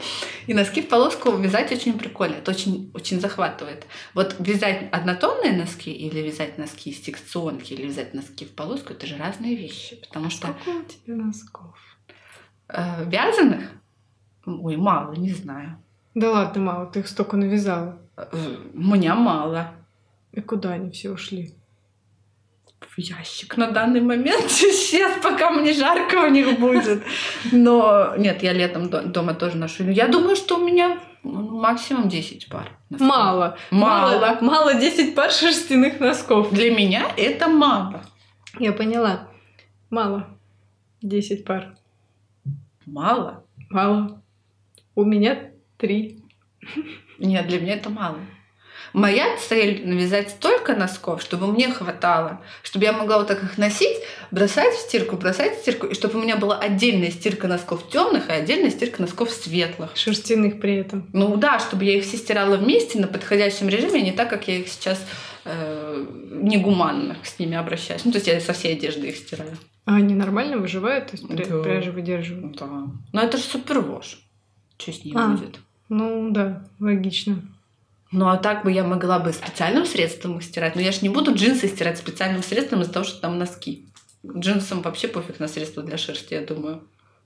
И носки в полоску вязать очень прикольно. Это очень, очень захватывает. Вот вязать однотонные носки или вязать носки из секционки или вязать носки в полоску — это же разные вещи. Потому что... Сколько у тебя носков? Вязаных? Ой, мало, не знаю. Да ладно, мало, ты их столько навязала. У меня мало. И куда они все ушли? В ящик на данный момент. Сейчас, пока мне жарко у них будет. Но нет, я летом дома тоже ношу. Я думаю, что у меня максимум 10 пар носков. Мало 10 пар шерстяных носков. Для меня это мало. Я поняла. Мало 10 пар. Мало? Мало. У меня 3. Нет, для меня это мало. Моя цель — навязать столько носков, чтобы мне хватало, чтобы я могла вот так их носить, бросать в стирку, и чтобы у меня была отдельная стирка носков темных и отдельная стирка носков светлых. Шерстяных при этом. Ну да, чтобы я их все стирала вместе на подходящем режиме, а не так, как я их сейчас негуманно с ними обращаюсь. Ну, то есть я со всей одежды их стираю. А они нормально выживают? То есть Да. пряжу выдерживают? Да. Но это же супервош. Что с ней будет? Ну да, логично. Ну, а так бы я могла бы специальным средством их стирать. Но я же не буду джинсы стирать специальным средством из-за того, что там носки. Джинсам вообще пофиг на средства для шерсти, я думаю.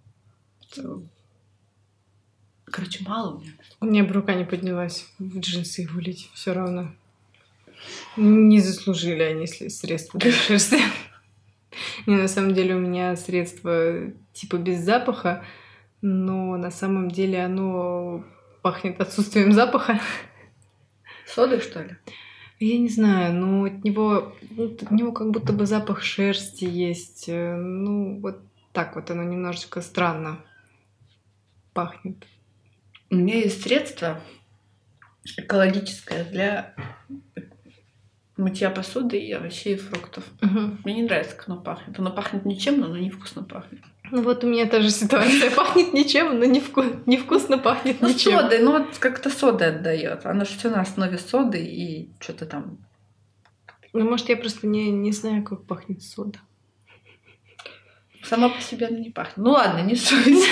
Короче, мало у меня. У меня бы рука не поднялась в джинсы вылить. Все равно. Не заслужили они средства для шерсти. Не, на самом деле у меня средство типа без запаха, но на самом деле оно пахнет отсутствием запаха. Содой, что ли? Я не знаю, но от него как будто бы запах шерсти есть. Ну, вот так вот оно немножечко странно пахнет. У меня есть средство экологическое для мытья посуды и овощей и фруктов. Угу. Мне не нравится, как оно пахнет. Оно пахнет ничем, но оно невкусно пахнет. Ну вот у меня та же ситуация. Пахнет ничем, но невкусно пахнет ничем. Содой, ну вот как-то сода отдает. Оно же все на основе соды и что-то там. Ну, может, я просто не знаю, как пахнет сода. Сама по себе она не пахнет. Ну ладно, не суть.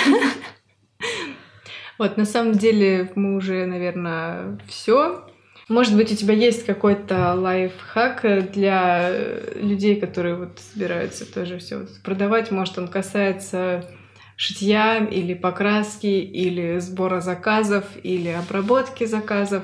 Вот, на самом деле мы уже, наверное, все. Может быть, у тебя есть какой-то лайфхак для людей, которые вот собираются тоже все вот продавать. Может, он касается шитья или покраски, или сбора заказов, или обработки заказов.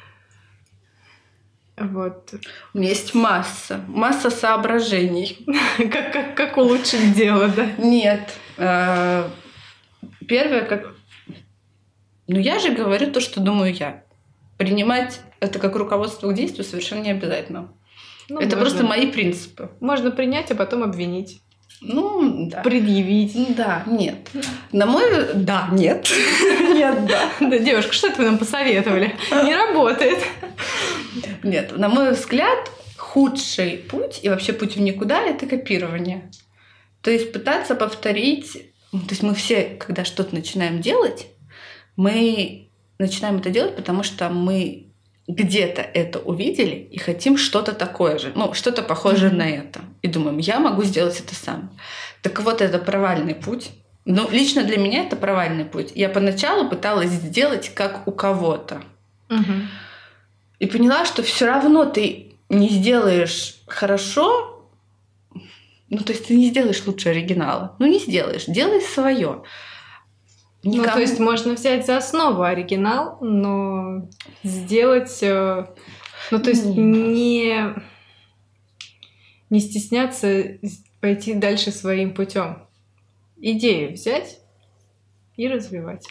Вот. У меня есть масса соображений. Как улучшить дело, да? Нет. Первое, как... Ну, я же говорю то, что думаю я. Принимать это как руководство к действию совершенно не обязательно. Ну, это просто мои принципы. Можно принять, а потом обвинить. Ну, да. Предъявить. Да, нет. На мой... Да, нет. Нет, да. Да, девушка, что это вы нам посоветовали? Не работает. Нет, на мой взгляд, худший путь и вообще путь в никуда — это копирование. То есть пытаться повторить... То есть мы все, когда что-то начинаем делать, мы начинаем это делать, потому что мы где-то это увидели и хотим что-то такое же, ну, что-то похожее на это. И думаем, я могу сделать это сам. Так вот, это провальный путь. Ну, лично для меня это провальный путь. Я поначалу пыталась сделать как у кого-то. И поняла, что все равно ты не сделаешь хорошо. Ну, то есть ты не сделаешь лучше оригинала. Ну, не сделаешь. Делай свое. Ну, то есть можно взять за основу оригинал, но сделать... Ну, то есть не стесняться пойти дальше своим путем. Идею взять и развивать.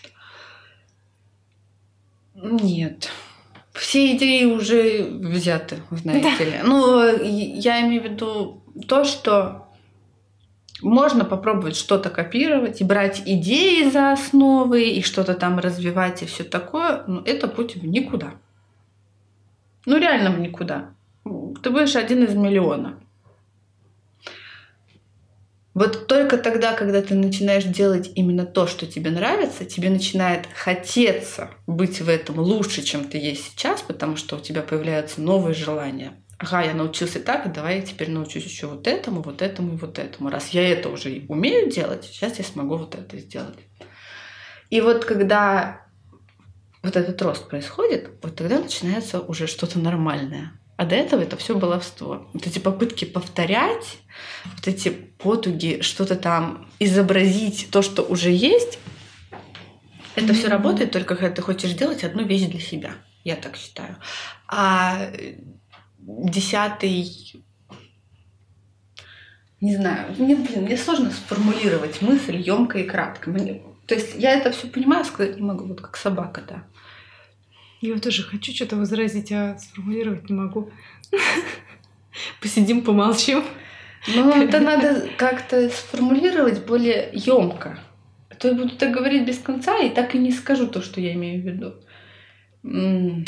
Нет. Все идеи уже взяты, знаете ли. Ну, я имею в виду то, что можно попробовать что-то копировать и брать идеи за основы, и что-то там развивать, и все такое, но это путь в никуда. Ну, реально в никуда. Ты будешь один из миллиона. Вот только тогда, когда ты начинаешь делать именно то, что тебе нравится, тебе начинает хотеться быть в этом лучше, чем ты есть сейчас, потому что у тебя появляются новые желания. Ага, я научился так, давай я теперь научусь еще вот этому, вот этому и вот этому. Раз я это уже умею делать, сейчас я смогу вот это сделать. И вот когда вот этот рост происходит, вот тогда начинается уже что-то нормальное. А до этого это все баловство. Вот эти попытки повторять, вот эти потуги, что-то там изобразить, то, что уже есть, это все работает только когда ты хочешь делать одну вещь для себя. Я так считаю. А 10-й... Не знаю, мне сложно сформулировать мысль ёмко и кратко. То есть я это все понимаю, сказать не могу, вот как собака, да. Я тоже хочу что-то возразить, а сформулировать не могу. Посидим, помолчим. Ну, это надо как-то сформулировать более ёмко. А то я буду так говорить без конца и так и не скажу то, что я имею в виду.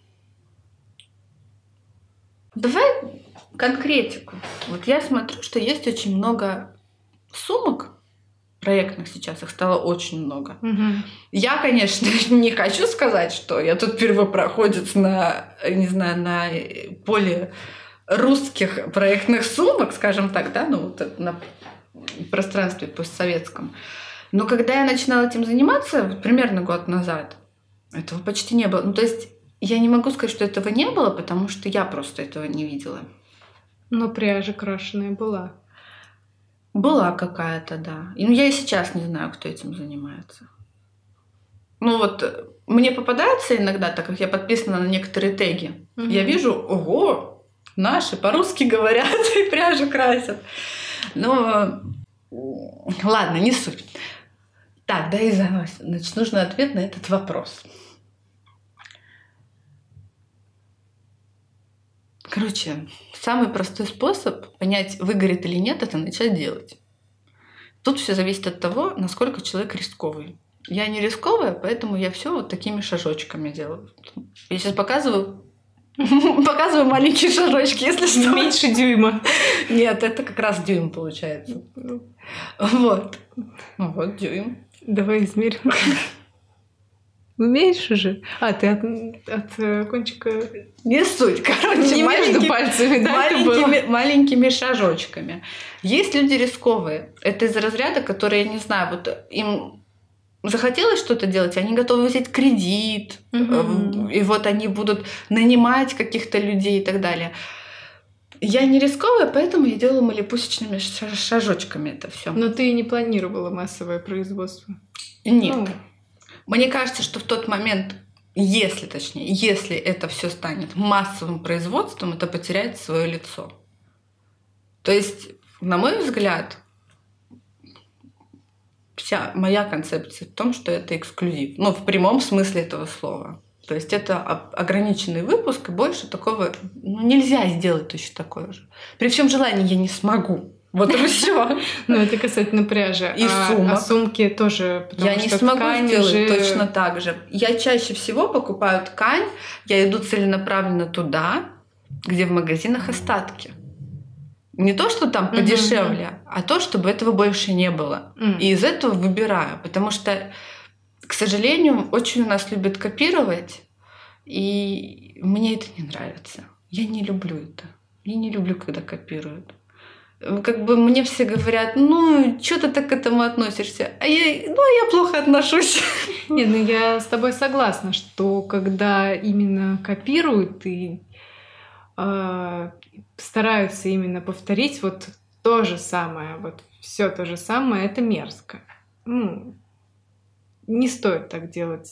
Давай конкретику. Вот я смотрю, что есть очень много сумок проектных сейчас, их стало очень много. Я, конечно, не хочу сказать, что я тут первопроходец на, не знаю, на поле русских проектных сумок, скажем так, да, ну вот на пространстве постсоветском. Но когда я начинала этим заниматься, вот примерно год назад, этого почти не было. Ну, то есть я не могу сказать, что этого не было, потому что я просто этого не видела. Но пряжа крашеная была. Была какая-то, да. И я и сейчас не знаю, кто этим занимается. Ну вот, мне попадается иногда, так как я подписана на некоторые теги, я вижу, ого, наши по-русски говорят и пряжу красят. Но ладно, не суть. Так, да, Иза, значит, нужен ответ на этот вопрос. Короче, самый простой способ понять, выгорит или нет, это начать делать. Тут все зависит от того, насколько человек рисковый. Я не рисковая, поэтому я все вот такими шажочками делаю. Я сейчас показываю маленькие шажочки, если что. Меньше дюйма. Нет, это как раз дюйм получается. Вот. Ну вот дюйм. Давай измерим. Меньше же. А, ты от кончика... Не суть. Короче, не между пальцами, да, маленькими шажочками. Есть люди рисковые. Это из разряда, которые, я не знаю, вот им захотелось что-то делать, они готовы взять кредит, и вот они будут нанимать каких-то людей и так далее. Я не рисковая, поэтому я делаю малепусечными шажочками это все. Но ты не планировала массовое производство? Нет. Ну. Мне кажется, что в тот момент, если это все станет массовым производством, это потеряет свое лицо. То есть, на мой взгляд, вся моя концепция в том, что это эксклюзив. Ну, в прямом смысле этого слова. То есть это ограниченный выпуск, и больше такого нельзя сделать точно такое же. При всем желании я не смогу. Вот и все. Ну, это касательно пряжи. И сумок. А сумки тоже, потому я что не смогу сделать уже... точно так же. Я чаще всего покупаю ткань, я иду целенаправленно туда, где в магазинах остатки. Не то, что там подешевле, а то, чтобы этого больше не было. И из этого выбираю. Потому что, к сожалению, очень у нас любят копировать, и мне это не нравится. Я не люблю это. Я не люблю, когда копируют. Как бы мне все говорят, ну, что ты так к этому относишься? А я плохо отношусь. Нет, ну я с тобой согласна, что когда именно копируют и стараются именно повторить вот то же самое, вот все то же самое, это мерзко. Ну, не стоит так делать.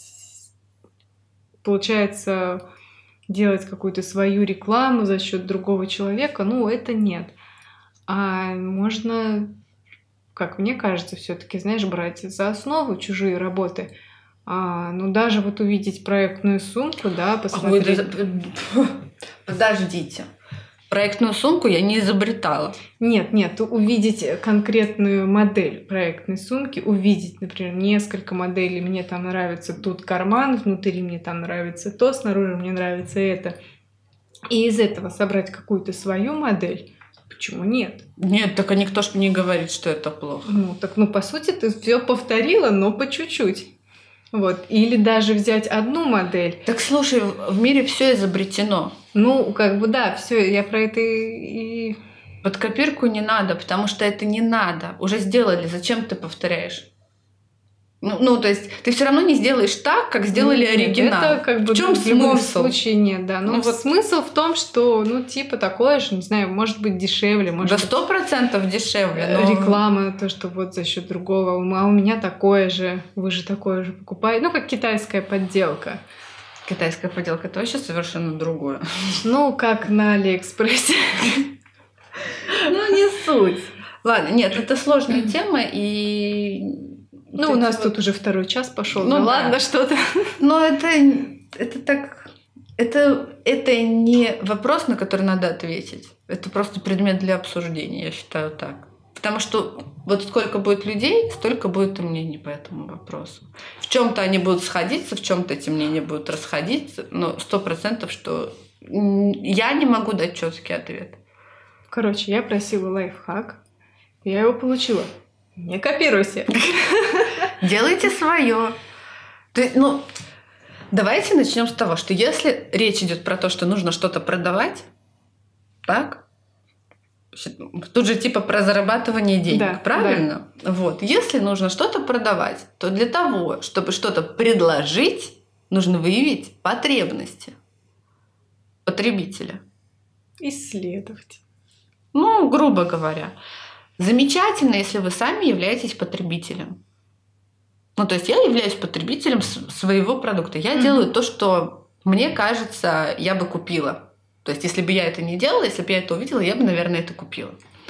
Получается, делать какую-то свою рекламу за счет другого человека, ну, это нет. А можно, как мне кажется, все-таки, знаешь, брать за основу чужие работы. Ну, даже вот увидеть проектную сумку, да, посмотреть. Подождите. Проектную сумку я не изобретала. Нет, увидеть конкретную модель проектной сумки, увидеть, например, несколько моделей, мне там нравится тут карман, внутри мне там нравится то, снаружи мне нравится это. И из этого собрать какую-то свою модель. Почему нет? Нет, так никто ж не говорит, что это плохо. Ну, по сути, ты все повторила, но по чуть-чуть. Вот. Или даже взять одну модель. Так слушай, в мире все изобретено. Ну, как бы да, все, я про это и... Под копирку не надо, потому что это не надо. Уже сделали, зачем ты повторяешь? Ну, то есть ты все равно не сделаешь так, как сделали оригинал. Это как бы в чем в любом смысл? случае нет, да. Ну, вот смысл в том, что, ну, типа, такое же, не знаю, может быть дешевле, может быть 100% дешевле. Но... Реклама, то, что вот за счет другого, а у меня такое же, вы же такое же покупаете. Ну, как китайская подделка. Китайская подделка — это вообще совершенно другое. Ну, как на Алиэкспрессе. Ну, не суть. Ладно, нет, это сложная тема, и... Ну, у нас тут уже 2 час пошел. Ну, да ладно, что-то. Но это так... Это не вопрос, на который надо ответить. Это просто предмет для обсуждения, я считаю так. Потому что вот сколько будет людей, столько будет и мнений по этому вопросу. В чем-то они будут сходиться, в чем-то эти мнения будут расходиться, но 100%, что я не могу дать четкий ответ. Короче, я просила лайфхак, я его получила. Не копируйте. Делайте свое. Ну, давайте начнем с того, что если речь идет про то, что нужно что-то продавать, так? Тут же типа про зарабатывание денег, да, правильно? Да. Вот. Если нужно что-то продавать, то для того, чтобы что-то предложить, нужно выявить потребности потребителя. Исследовать. Ну, грубо говоря. Замечательно, если вы сами являетесь потребителем. Ну, то есть я являюсь потребителем своего продукта. Я делаю то, что мне кажется, я бы купила. То есть если бы я это не делала, если бы я это увидела, я бы, наверное, это купила.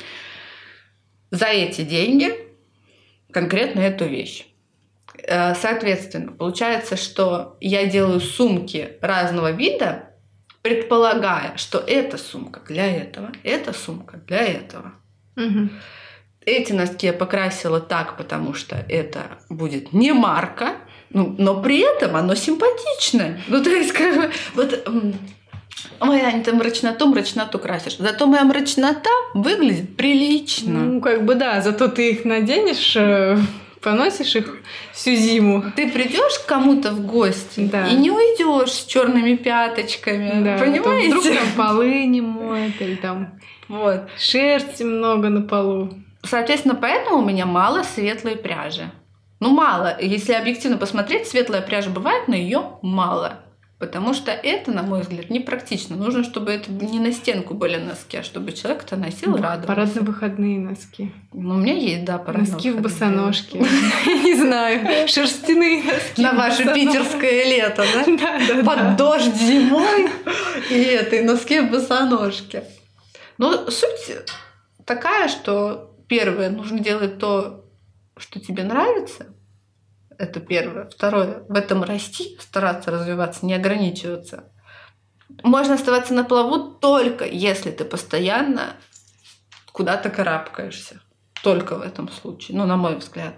За эти деньги конкретно эту вещь. Соответственно, получается, что я делаю сумки разного вида, предполагая, что эта сумка для этого, эта сумка для этого. Угу. Эти носки я покрасила так, потому что это будет не марка, но при этом оно симпатичное. Ну, то есть, как бы, вот... Ой, Аня, ты мрачноту красишь. Зато моя мрачнота выглядит прилично. Ну, как бы да, зато ты их наденешь, поносишь их всю зиму. Ты придешь к кому-то в гости и не уйдешь с черными пяточками. Да, понимаете? Вдруг там полы не моют, или там вот. Шерсти много на полу. Соответственно, поэтому у меня мало светлой пряжи. Ну, мало. Если объективно посмотреть, светлая пряжа бывает, но ее мало. Потому что это, на мой взгляд, непрактично. Нужно, чтобы это не на стенку были носки, а чтобы человек это носил и радовался. Парадно-выходные носки. Ну, у меня есть, да, парадно-выходные. Носки в босоножке. Не знаю, шерстяные носки. На ваше питерское лето, да? Да. Под дождь зимой и носки в босоножке. Но суть такая, что первое, нужно делать то, что тебе нравится. Это первое. Второе. В этом расти, стараться развиваться, не ограничиваться. Можно оставаться на плаву только если ты постоянно куда-то карабкаешься. Только в этом случае. Ну, на мой взгляд.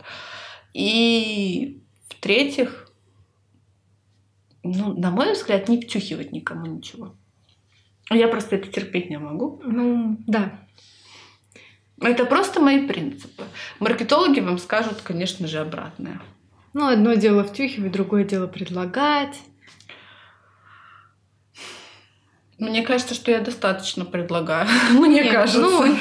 И в-третьих, на мой взгляд, не втюхивать никому ничего. Я просто это терпеть не могу. Ну, да. Это просто мои принципы. Маркетологи вам скажут, конечно же, обратное. Ну, одно дело втюхивать, другое дело предлагать. Мне кажется, что я достаточно предлагаю. Мне кажется.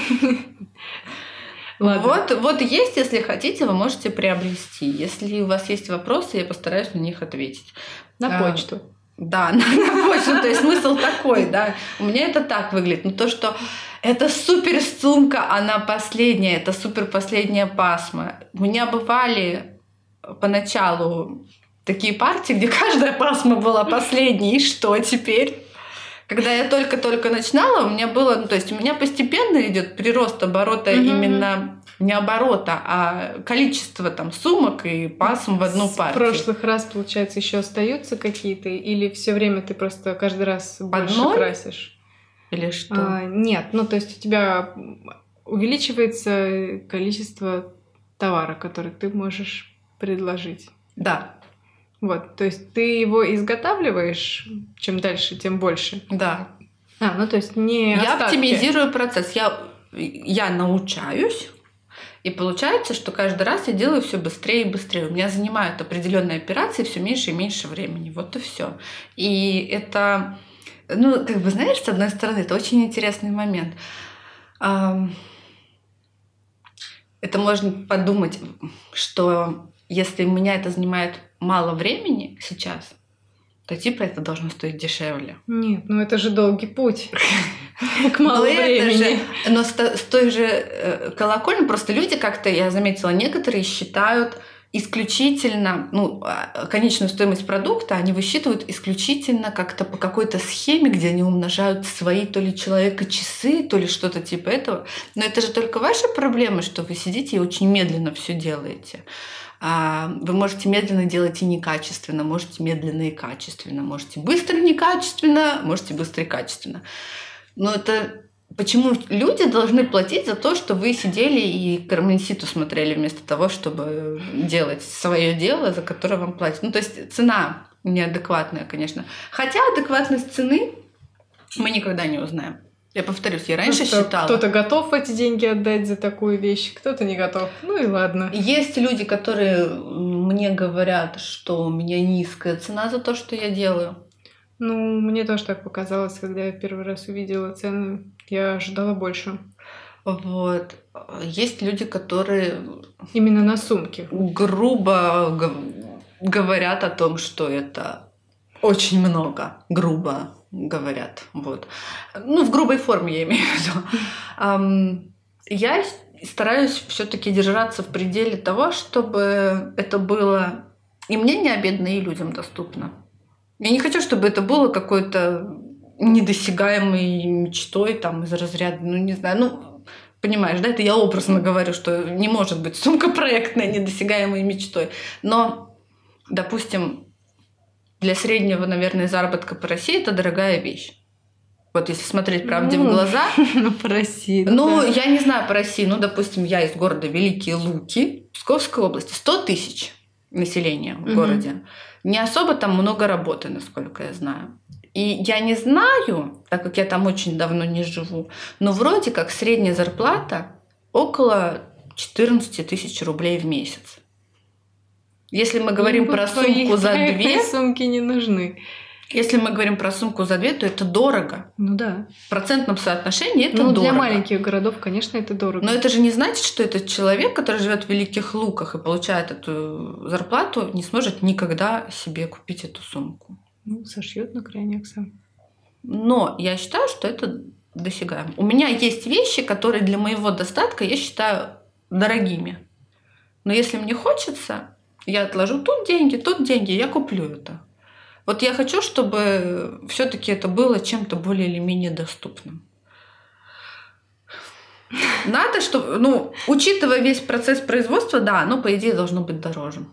Вот есть, если хотите, вы можете приобрести. Если у вас есть вопросы, я постараюсь на них ответить. На почту. Да, на почту. То есть смысл такой, да. У меня это так выглядит. Но то, что это супер сумка, она последняя, это супер последняя пасма. У меня бывали поначалу такие партии, где каждая пасма была последней, и что теперь? Когда я только-только начинала, у меня было, то есть у меня постепенно идет прирост оборота, именно не оборота, а количество там сумок и пасм в одну партию. В прошлых раз, получается, еще остаются какие-то, или все время ты просто каждый раз больше красишь? Или что? Нет, то есть у тебя увеличивается количество товара, который ты можешь предложить. Да. Вот, то есть ты его изготавливаешь, чем дальше, тем больше. Да. То есть не я остатки. оптимизирую процесс. Я научаюсь, и получается, что каждый раз я делаю все быстрее и быстрее. У меня занимают определенные операции все меньше и меньше времени. Вот и все. И это, знаешь, с одной стороны, это очень интересный момент. Это можно подумать, что если у меня это занимает мало времени сейчас, то типа это должно стоить дешевле. Нет, ну это же долгий путь к малому времени. Но с той же колокольни просто люди как-то, я заметила, некоторые считают исключительно, конечную стоимость продукта они высчитывают исключительно как-то по какой-то схеме, где они умножают свои то ли человека-часы, то ли что-то типа этого. Но это же только ваша проблема, что вы сидите и очень медленно все делаете. Вы можете медленно делать и некачественно, можете медленно и качественно, можете быстро и некачественно, можете быстро и качественно. Но это почему люди должны платить за то, что вы сидели и Карменситу смотрели вместо того, чтобы делать свое дело, за которое вам платят? То есть цена неадекватная, конечно. Хотя адекватность цены мы никогда не узнаем. Я повторюсь, я раньше считала... Кто-то готов эти деньги отдать за такую вещь, кто-то не готов. Ну и ладно. Есть люди, которые мне говорят, что у меня низкая цена за то, что я делаю. Мне тоже так показалось, когда я первый раз увидела цены. Я ожидала больше. Вот. Есть люди, которые... Именно на сумки. Грубо говорят о том, что это очень много. Грубо говорят. Вот. В грубой форме я имею в виду. Я стараюсь все-таки держаться в пределе того, чтобы это было и мне не обидно, и людям доступно. Я не хочу, чтобы это было какой-то недосягаемой мечтой из разряда, не знаю, понимаешь, да, это я образно говорю, что не может быть сумка проектная недосягаемой мечтой. Но, допустим, для среднего, наверное, заработка по России это дорогая вещь. Вот если смотреть правде в глаза. По России. Я не знаю по России. Допустим, я из города Великие Луки, Псковской области. 100 тысяч населения в городе. Не особо там много работы, насколько я знаю. И я не знаю, так как я там очень давно не живу, но вроде как средняя зарплата около 14 тысяч рублей в месяц. Если мы говорим про сумку за 2... Сумки не нужны. Если мы говорим про сумку за 2, то это дорого. Да. В процентном соотношении это дорого. Для маленьких городов, конечно, это дорого. Но это же не значит, что этот человек, который живет в Великих Луках и получает эту зарплату, не сможет никогда себе купить эту сумку. Сошьет на крайняк сам. Но я считаю, что это досягаемо. У меня есть вещи, которые для моего достатка я считаю дорогими. Но если мне хочется, я отложу тут деньги, я куплю это. Вот я хочу, чтобы все-таки это было чем-то более или менее доступным. Надо, чтобы, учитывая весь процесс производства, да, оно, по идее, должно быть дороже.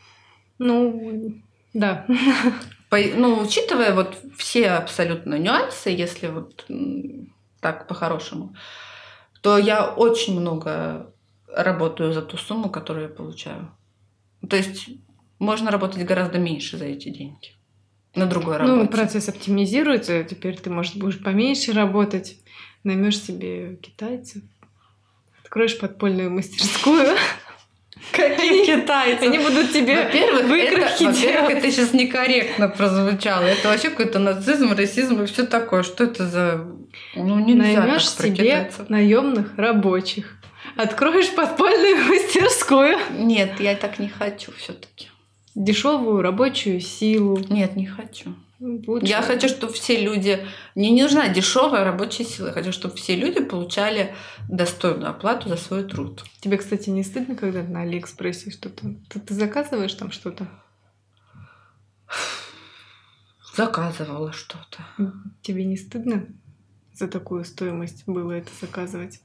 Да. Учитывая все абсолютно нюансы, если так по-хорошему, то я очень много работаю за ту сумму, которую я получаю. То есть можно работать гораздо меньше за эти деньги. На другой работе. Процесс оптимизируется, теперь ты, может, будешь поменьше работать, наймешь себе китайцев, откроешь подпольную мастерскую. Каких китайцев? Они будут тебе выкройки делать. Во-первых, это сейчас некорректно прозвучало. Это вообще какой-то нацизм, расизм и все такое. Что это за... нельзя наймешь так про себе китайцев. наемных рабочих. Откроешь подпольную мастерскую. Нет, я так не хочу все-таки. Дешевую рабочую силу. Нет, не хочу. Лучше. Я хочу, чтобы все люди... Мне не нужна дешевая рабочая сила. Я хочу, чтобы все люди получали достойную оплату за свой труд. Тебе, кстати, не стыдно, когда на Алиэкспрессе что-то... Ты заказываешь там что-то? Заказывала что-то. Тебе не стыдно за такую стоимость было это заказывать?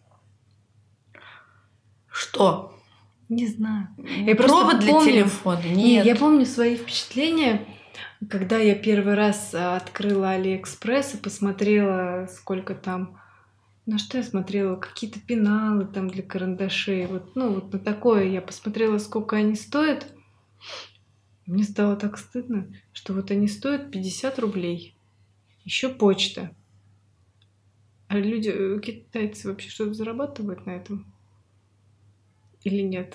Что? Не знаю. Провод для телефона? Нет. Я помню свои впечатления, когда я первый раз открыла Алиэкспресс и посмотрела, сколько там... На что я смотрела? Какие-то пеналы там для карандашей. На такое я посмотрела, сколько они стоят. Мне стало так стыдно, что они стоят 50 рублей. Еще почта. А люди, китайцы, вообще что-то зарабатывают на этом? Или нет?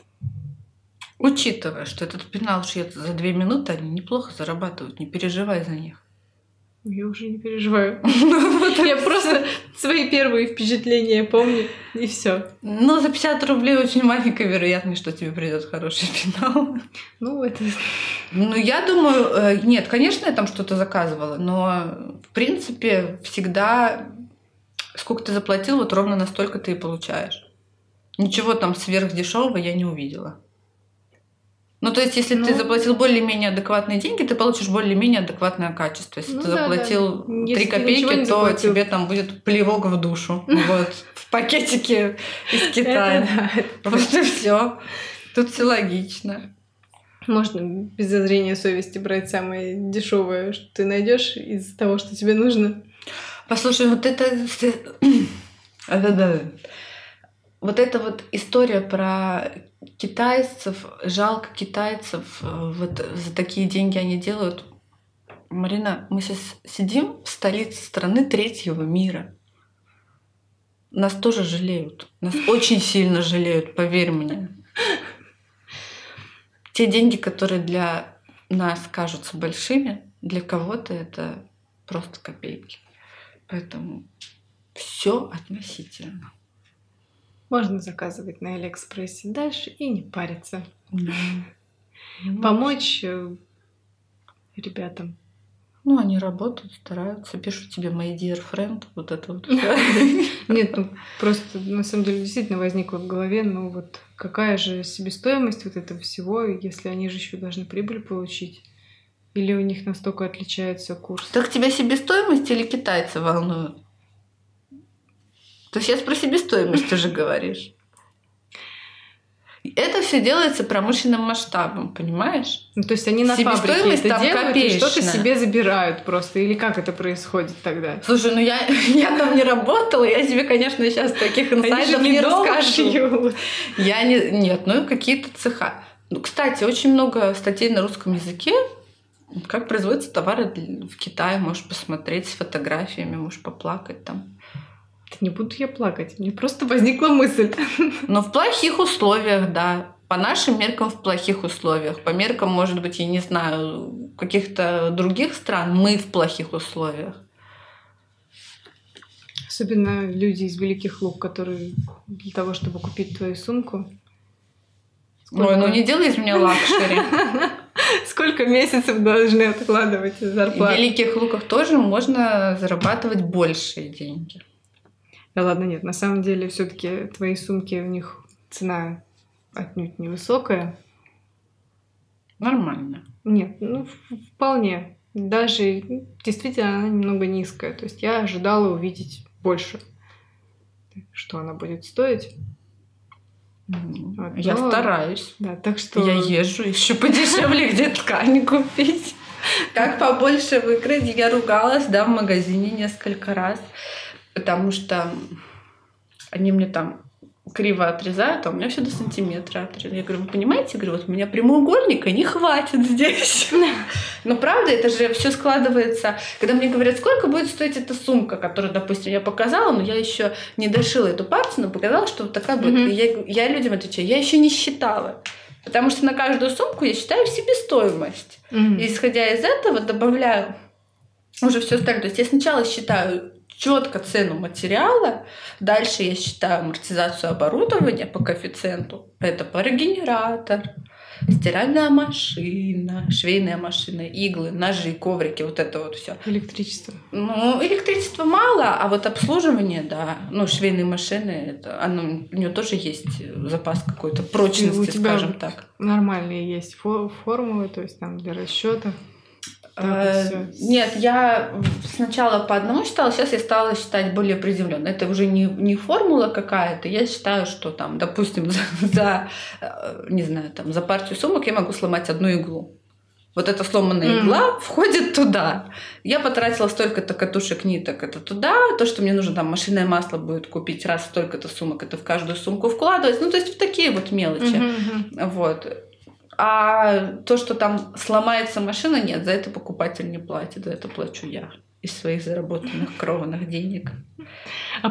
Учитывая, что этот пенал шьет за 2 минуты, они неплохо зарабатывают, не переживай за них. Я уже не переживаю. Я просто свои первые впечатления помню, и все. Ну, за 50 рублей очень маленькая вероятность, что тебе придет хороший финал. Ну, это... Ну, я думаю, нет, конечно, я там что-то заказывала, но, в принципе, всегда сколько ты заплатил, вот ровно настолько ты и получаешь. Ничего там сверхдешевого я не увидела. Ну, то есть, если ты заплатил более-менее адекватные деньги, ты получишь более-менее адекватное качество. Если ты заплатил 3 копейки, то тебе там будет плевок в душу. Вот, в пакетике из Китая. Вот и все. Тут все логично. Можно без зазрения совести брать самое дешевое, что ты найдешь из того, что тебе нужно. Послушай, вот это... Вот эта вот история про китайцев, жалко китайцев, вот за такие деньги они делают. Марина, мы сейчас сидим в столице страны третьего мира. Нас тоже жалеют. Нас очень сильно жалеют, поверь мне. Те деньги, которые для нас кажутся большими, для кого-то это просто копейки. Поэтому все относительно. Можно заказывать на Алиэкспрессе дальше и не париться. Да. Помочь ребятам. Ну, они работают, стараются, пишут тебе my dear friend, вот это вот. Нет, ну просто на самом деле действительно возникло в голове, ну вот какая же себестоимость вот этого всего, если они же еще должны прибыль получить? Или у них настолько отличается курс? Так тебя себестоимость или китайцы волнуют? Ты сейчас про себестоимость уже говоришь. Это все делается промышленным масштабом, понимаешь? Ну, то есть они на фабрике это делают и что-то себе забирают просто? Или как это происходит тогда? Слушай, ну я там не работала, я тебе, конечно, сейчас таких инсайдов не расскажу. Нет, ну какие-то цеха. Ну, кстати, очень много статей на русском языке, как производятся товары в Китае. Можешь посмотреть с фотографиями, можешь поплакать там. Не буду я плакать, мне просто возникла мысль. Но в плохих условиях, да. По нашим меркам в плохих условиях. По меркам, может быть, я не знаю, каких-то других стран мы в плохих условиях. Особенно люди из Великих Луг, которые для того, чтобы купить твою сумку... Ой, ну не делай из меня лакшери. Сколько месяцев должны откладывать из зарплаты? В Великих Луках тоже можно зарабатывать большие деньги. Да ладно, нет, на самом деле все-таки твои сумки, у них цена отнюдь невысокая. Нормально. Нет, ну вполне. Даже действительно она немного низкая. То есть я ожидала увидеть больше, что она будет стоить. Вот, я стараюсь. Да, так что... Я езжу еще подешевле, где ткань купить. Как побольше выиграть. Я ругалась, да, в магазине несколько раз. Потому что они мне там криво отрезают, а у меня все до сантиметра отрезают. Я говорю, вы понимаете? Я говорю, вот у меня прямоугольника не хватит здесь. Но правда, это же все складывается. Когда мне говорят, сколько будет стоить эта сумка, которую, допустим, я показала, но я еще не дошила эту партию, но показала, что вот такая будет. И я людям отвечаю, я еще не считала. Потому что на каждую сумку я считаю себестоимость. И исходя из этого добавляю уже все остальное. То есть я сначала считаю четко цену материала, дальше я считаю амортизацию оборудования по коэффициенту. Это парогенератор, стиральная машина, швейная машина, иглы, ножи, коврики, вот это вот все. Электричество. Ну, электричества мало, а вот обслуживание, да. Ну, швейные машины, у нее тоже есть запас какой-то прочности, скажем так. Нормальные есть формулы, то есть там для расчета. Нет, я сначала по одному считала, сейчас я стала считать более приземленно. Это уже не формула какая-то. Я считаю, что там, допустим, не знаю, там за партию сумок я могу сломать одну иглу. Вот эта сломанная игла входит туда. Я потратила столько-то катушек, ниток, это туда. То, что мне нужно, там машинное масло будет купить раз столько-то сумок, это в каждую сумку вкладывать. Ну, то есть в такие вот мелочи. Вот. А то, что там сломается машина, нет, за это покупатель не платит, за это плачу я из своих заработанных кровных денег. А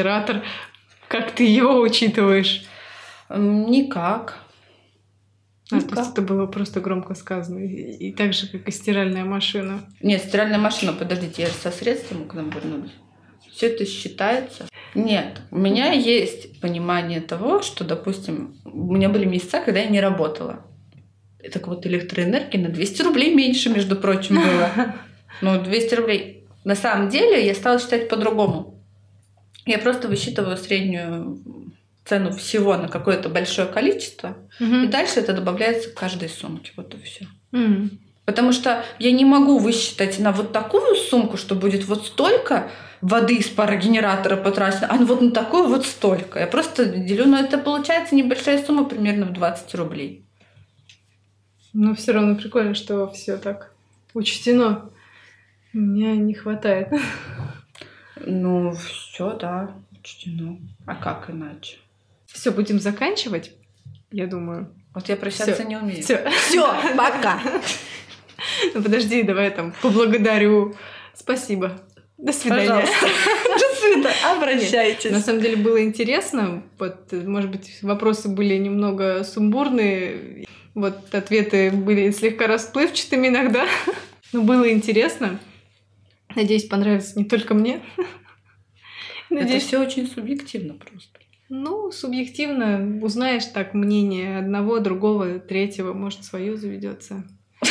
парогенератор, как ты его учитываешь? Никак. То есть это было просто громко сказано. И так же, как и стиральная машина. Нет, стиральная машина, подождите, я со средством к нам вернулась. Все это считается? Нет, у меня есть понимание того, что, допустим, у меня были месяца, когда я не работала. И так вот электроэнергии на 200 рублей меньше, между прочим, было. Ну, 200 рублей. На самом деле я стала считать по-другому. Я просто высчитываю среднюю цену всего на какое-то большое количество, и дальше это добавляется к каждой сумке. Вот и все. Потому что я не могу высчитать на вот такую сумку, что будет вот столько воды из парогенератора потрачено, а вот на такую вот столько. Я просто делю, но это получается небольшая сумма, примерно в 20 рублей. Но все равно прикольно, что все так учтено. Мне не хватает. Ну, все, да, учтено. А как иначе? Все, будем заканчивать, я думаю. Вот я прощаться не умею. Все, пока. Ну подожди, давай там поблагодарю. Спасибо. До свидания. Пожалуйста. До свидания. Обращайтесь. На самом деле было интересно. Вот, может быть, вопросы были немного сумбурные. Вот ответы были слегка расплывчатыми иногда. Но было интересно. Надеюсь, понравится не только мне. Надеюсь, все очень субъективно просто. Ну, субъективно узнаешь так мнение одного, другого, третьего, может, свое заведется.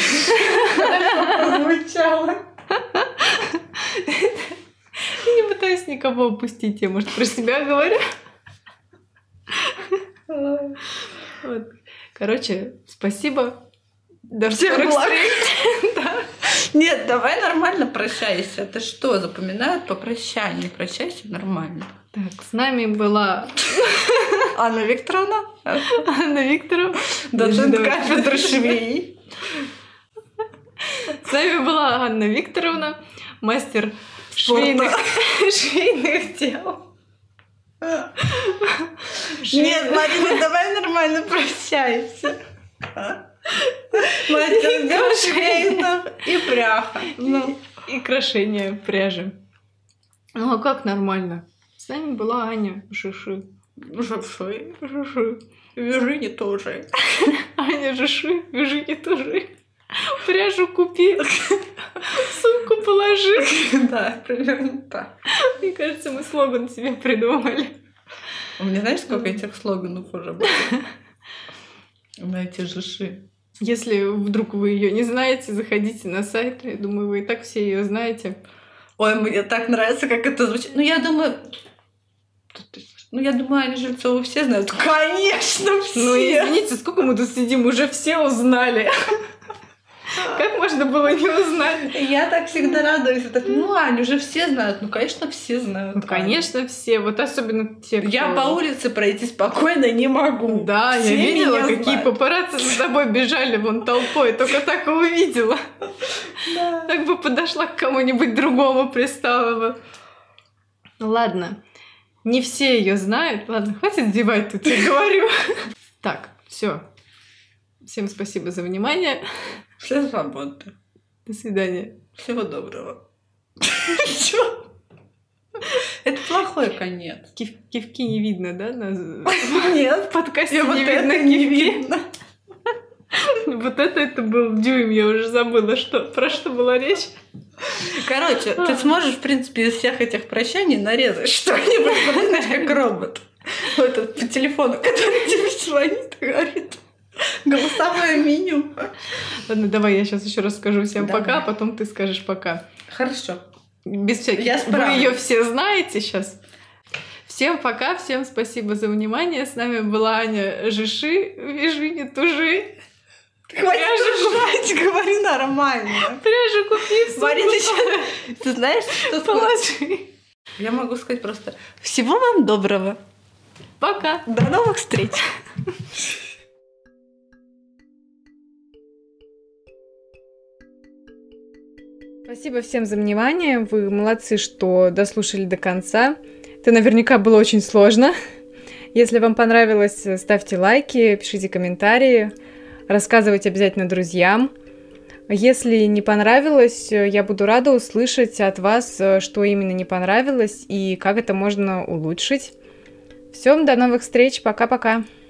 Прозвучало. Я не пытаюсь никого опустить, я, может, про себя говорю. Вот. Короче, спасибо. До всех благ. Нет, давай нормально прощайся. Ты что, запоминают по прощанию? Прощайся нормально. Так, с нами была Анна Викторовна. Анна Викторовна. Доцент кафедры швей. С нами была Анна Викторовна, мастер швейных дел. Нет, Марина, давай нормально прощайся. Мастер дел швейных и пряха. И крошение пряжи. Ну а как нормально? С нами была Аня Жиши. Жиши. Жиши. Вяжи тоже. Аня Жиши, вяжи тоже. Пряжу купи, сумку положи. Да, примерно так. Мне кажется, мы слоган себе придумали. У меня знаешь, сколько этих слоганов уже было? На эти Жиши. Если вдруг вы ее не знаете, заходите на сайт. Я думаю, вы и так все ее знаете. Ой, мне так нравится, как это звучит. Ну, я думаю, Аню Жильцову все знают. Конечно, все! Ну, извините, сколько мы тут сидим, уже все узнали. Как можно было не узнать? Я так всегда радуюсь. Так, Аню уже все знают. Ну, конечно, все знают. Ну, конечно, все. Вот особенно те, кто... Я по улице пройти спокойно не могу. Да, все я видела, какие знают. папарацци за тобой бежали вон толпой. Только так и увидела. Да. Так бы подошла к кому-нибудь другому, пристала бы. Ладно. Не все ее знают. Ладно, хватит девать тут, я говорю. Так, все. Всем спасибо за внимание. Все свободны. До свидания. Всего доброго. Чё? Это плохой конец. Кивки не видно, да? Нет. В подкасте не видно кивки. Вот это был дюйм, я уже забыла, про что была речь. Короче, ты сможешь, в принципе, из всех этих прощаний нарезать что-нибудь, знаешь, как робот. Вот этот по телефону, который тебе звонит и говорит. Голосовое меню. Ладно, давай я сейчас еще раз скажу всем Давай. пока, а потом ты скажешь пока. Хорошо. Без всяких. Я Вы справлюсь. ее все знаете сейчас. Всем пока, всем спасибо за внимание. С нами была Аня Жиши. Вяжи, не тужи. Хватит жужжать, говори нормально. Пряжу купи, Марина, ты знаешь, что положи. Я могу сказать просто всего вам доброго. Пока. До новых встреч. Спасибо всем за внимание. Вы молодцы, что дослушали до конца. Это наверняка было очень сложно. Если вам понравилось, ставьте лайки, пишите комментарии, рассказывайте обязательно друзьям. Если не понравилось, я буду рада услышать от вас, что именно не понравилось и как это можно улучшить. Всем до новых встреч. Пока-пока.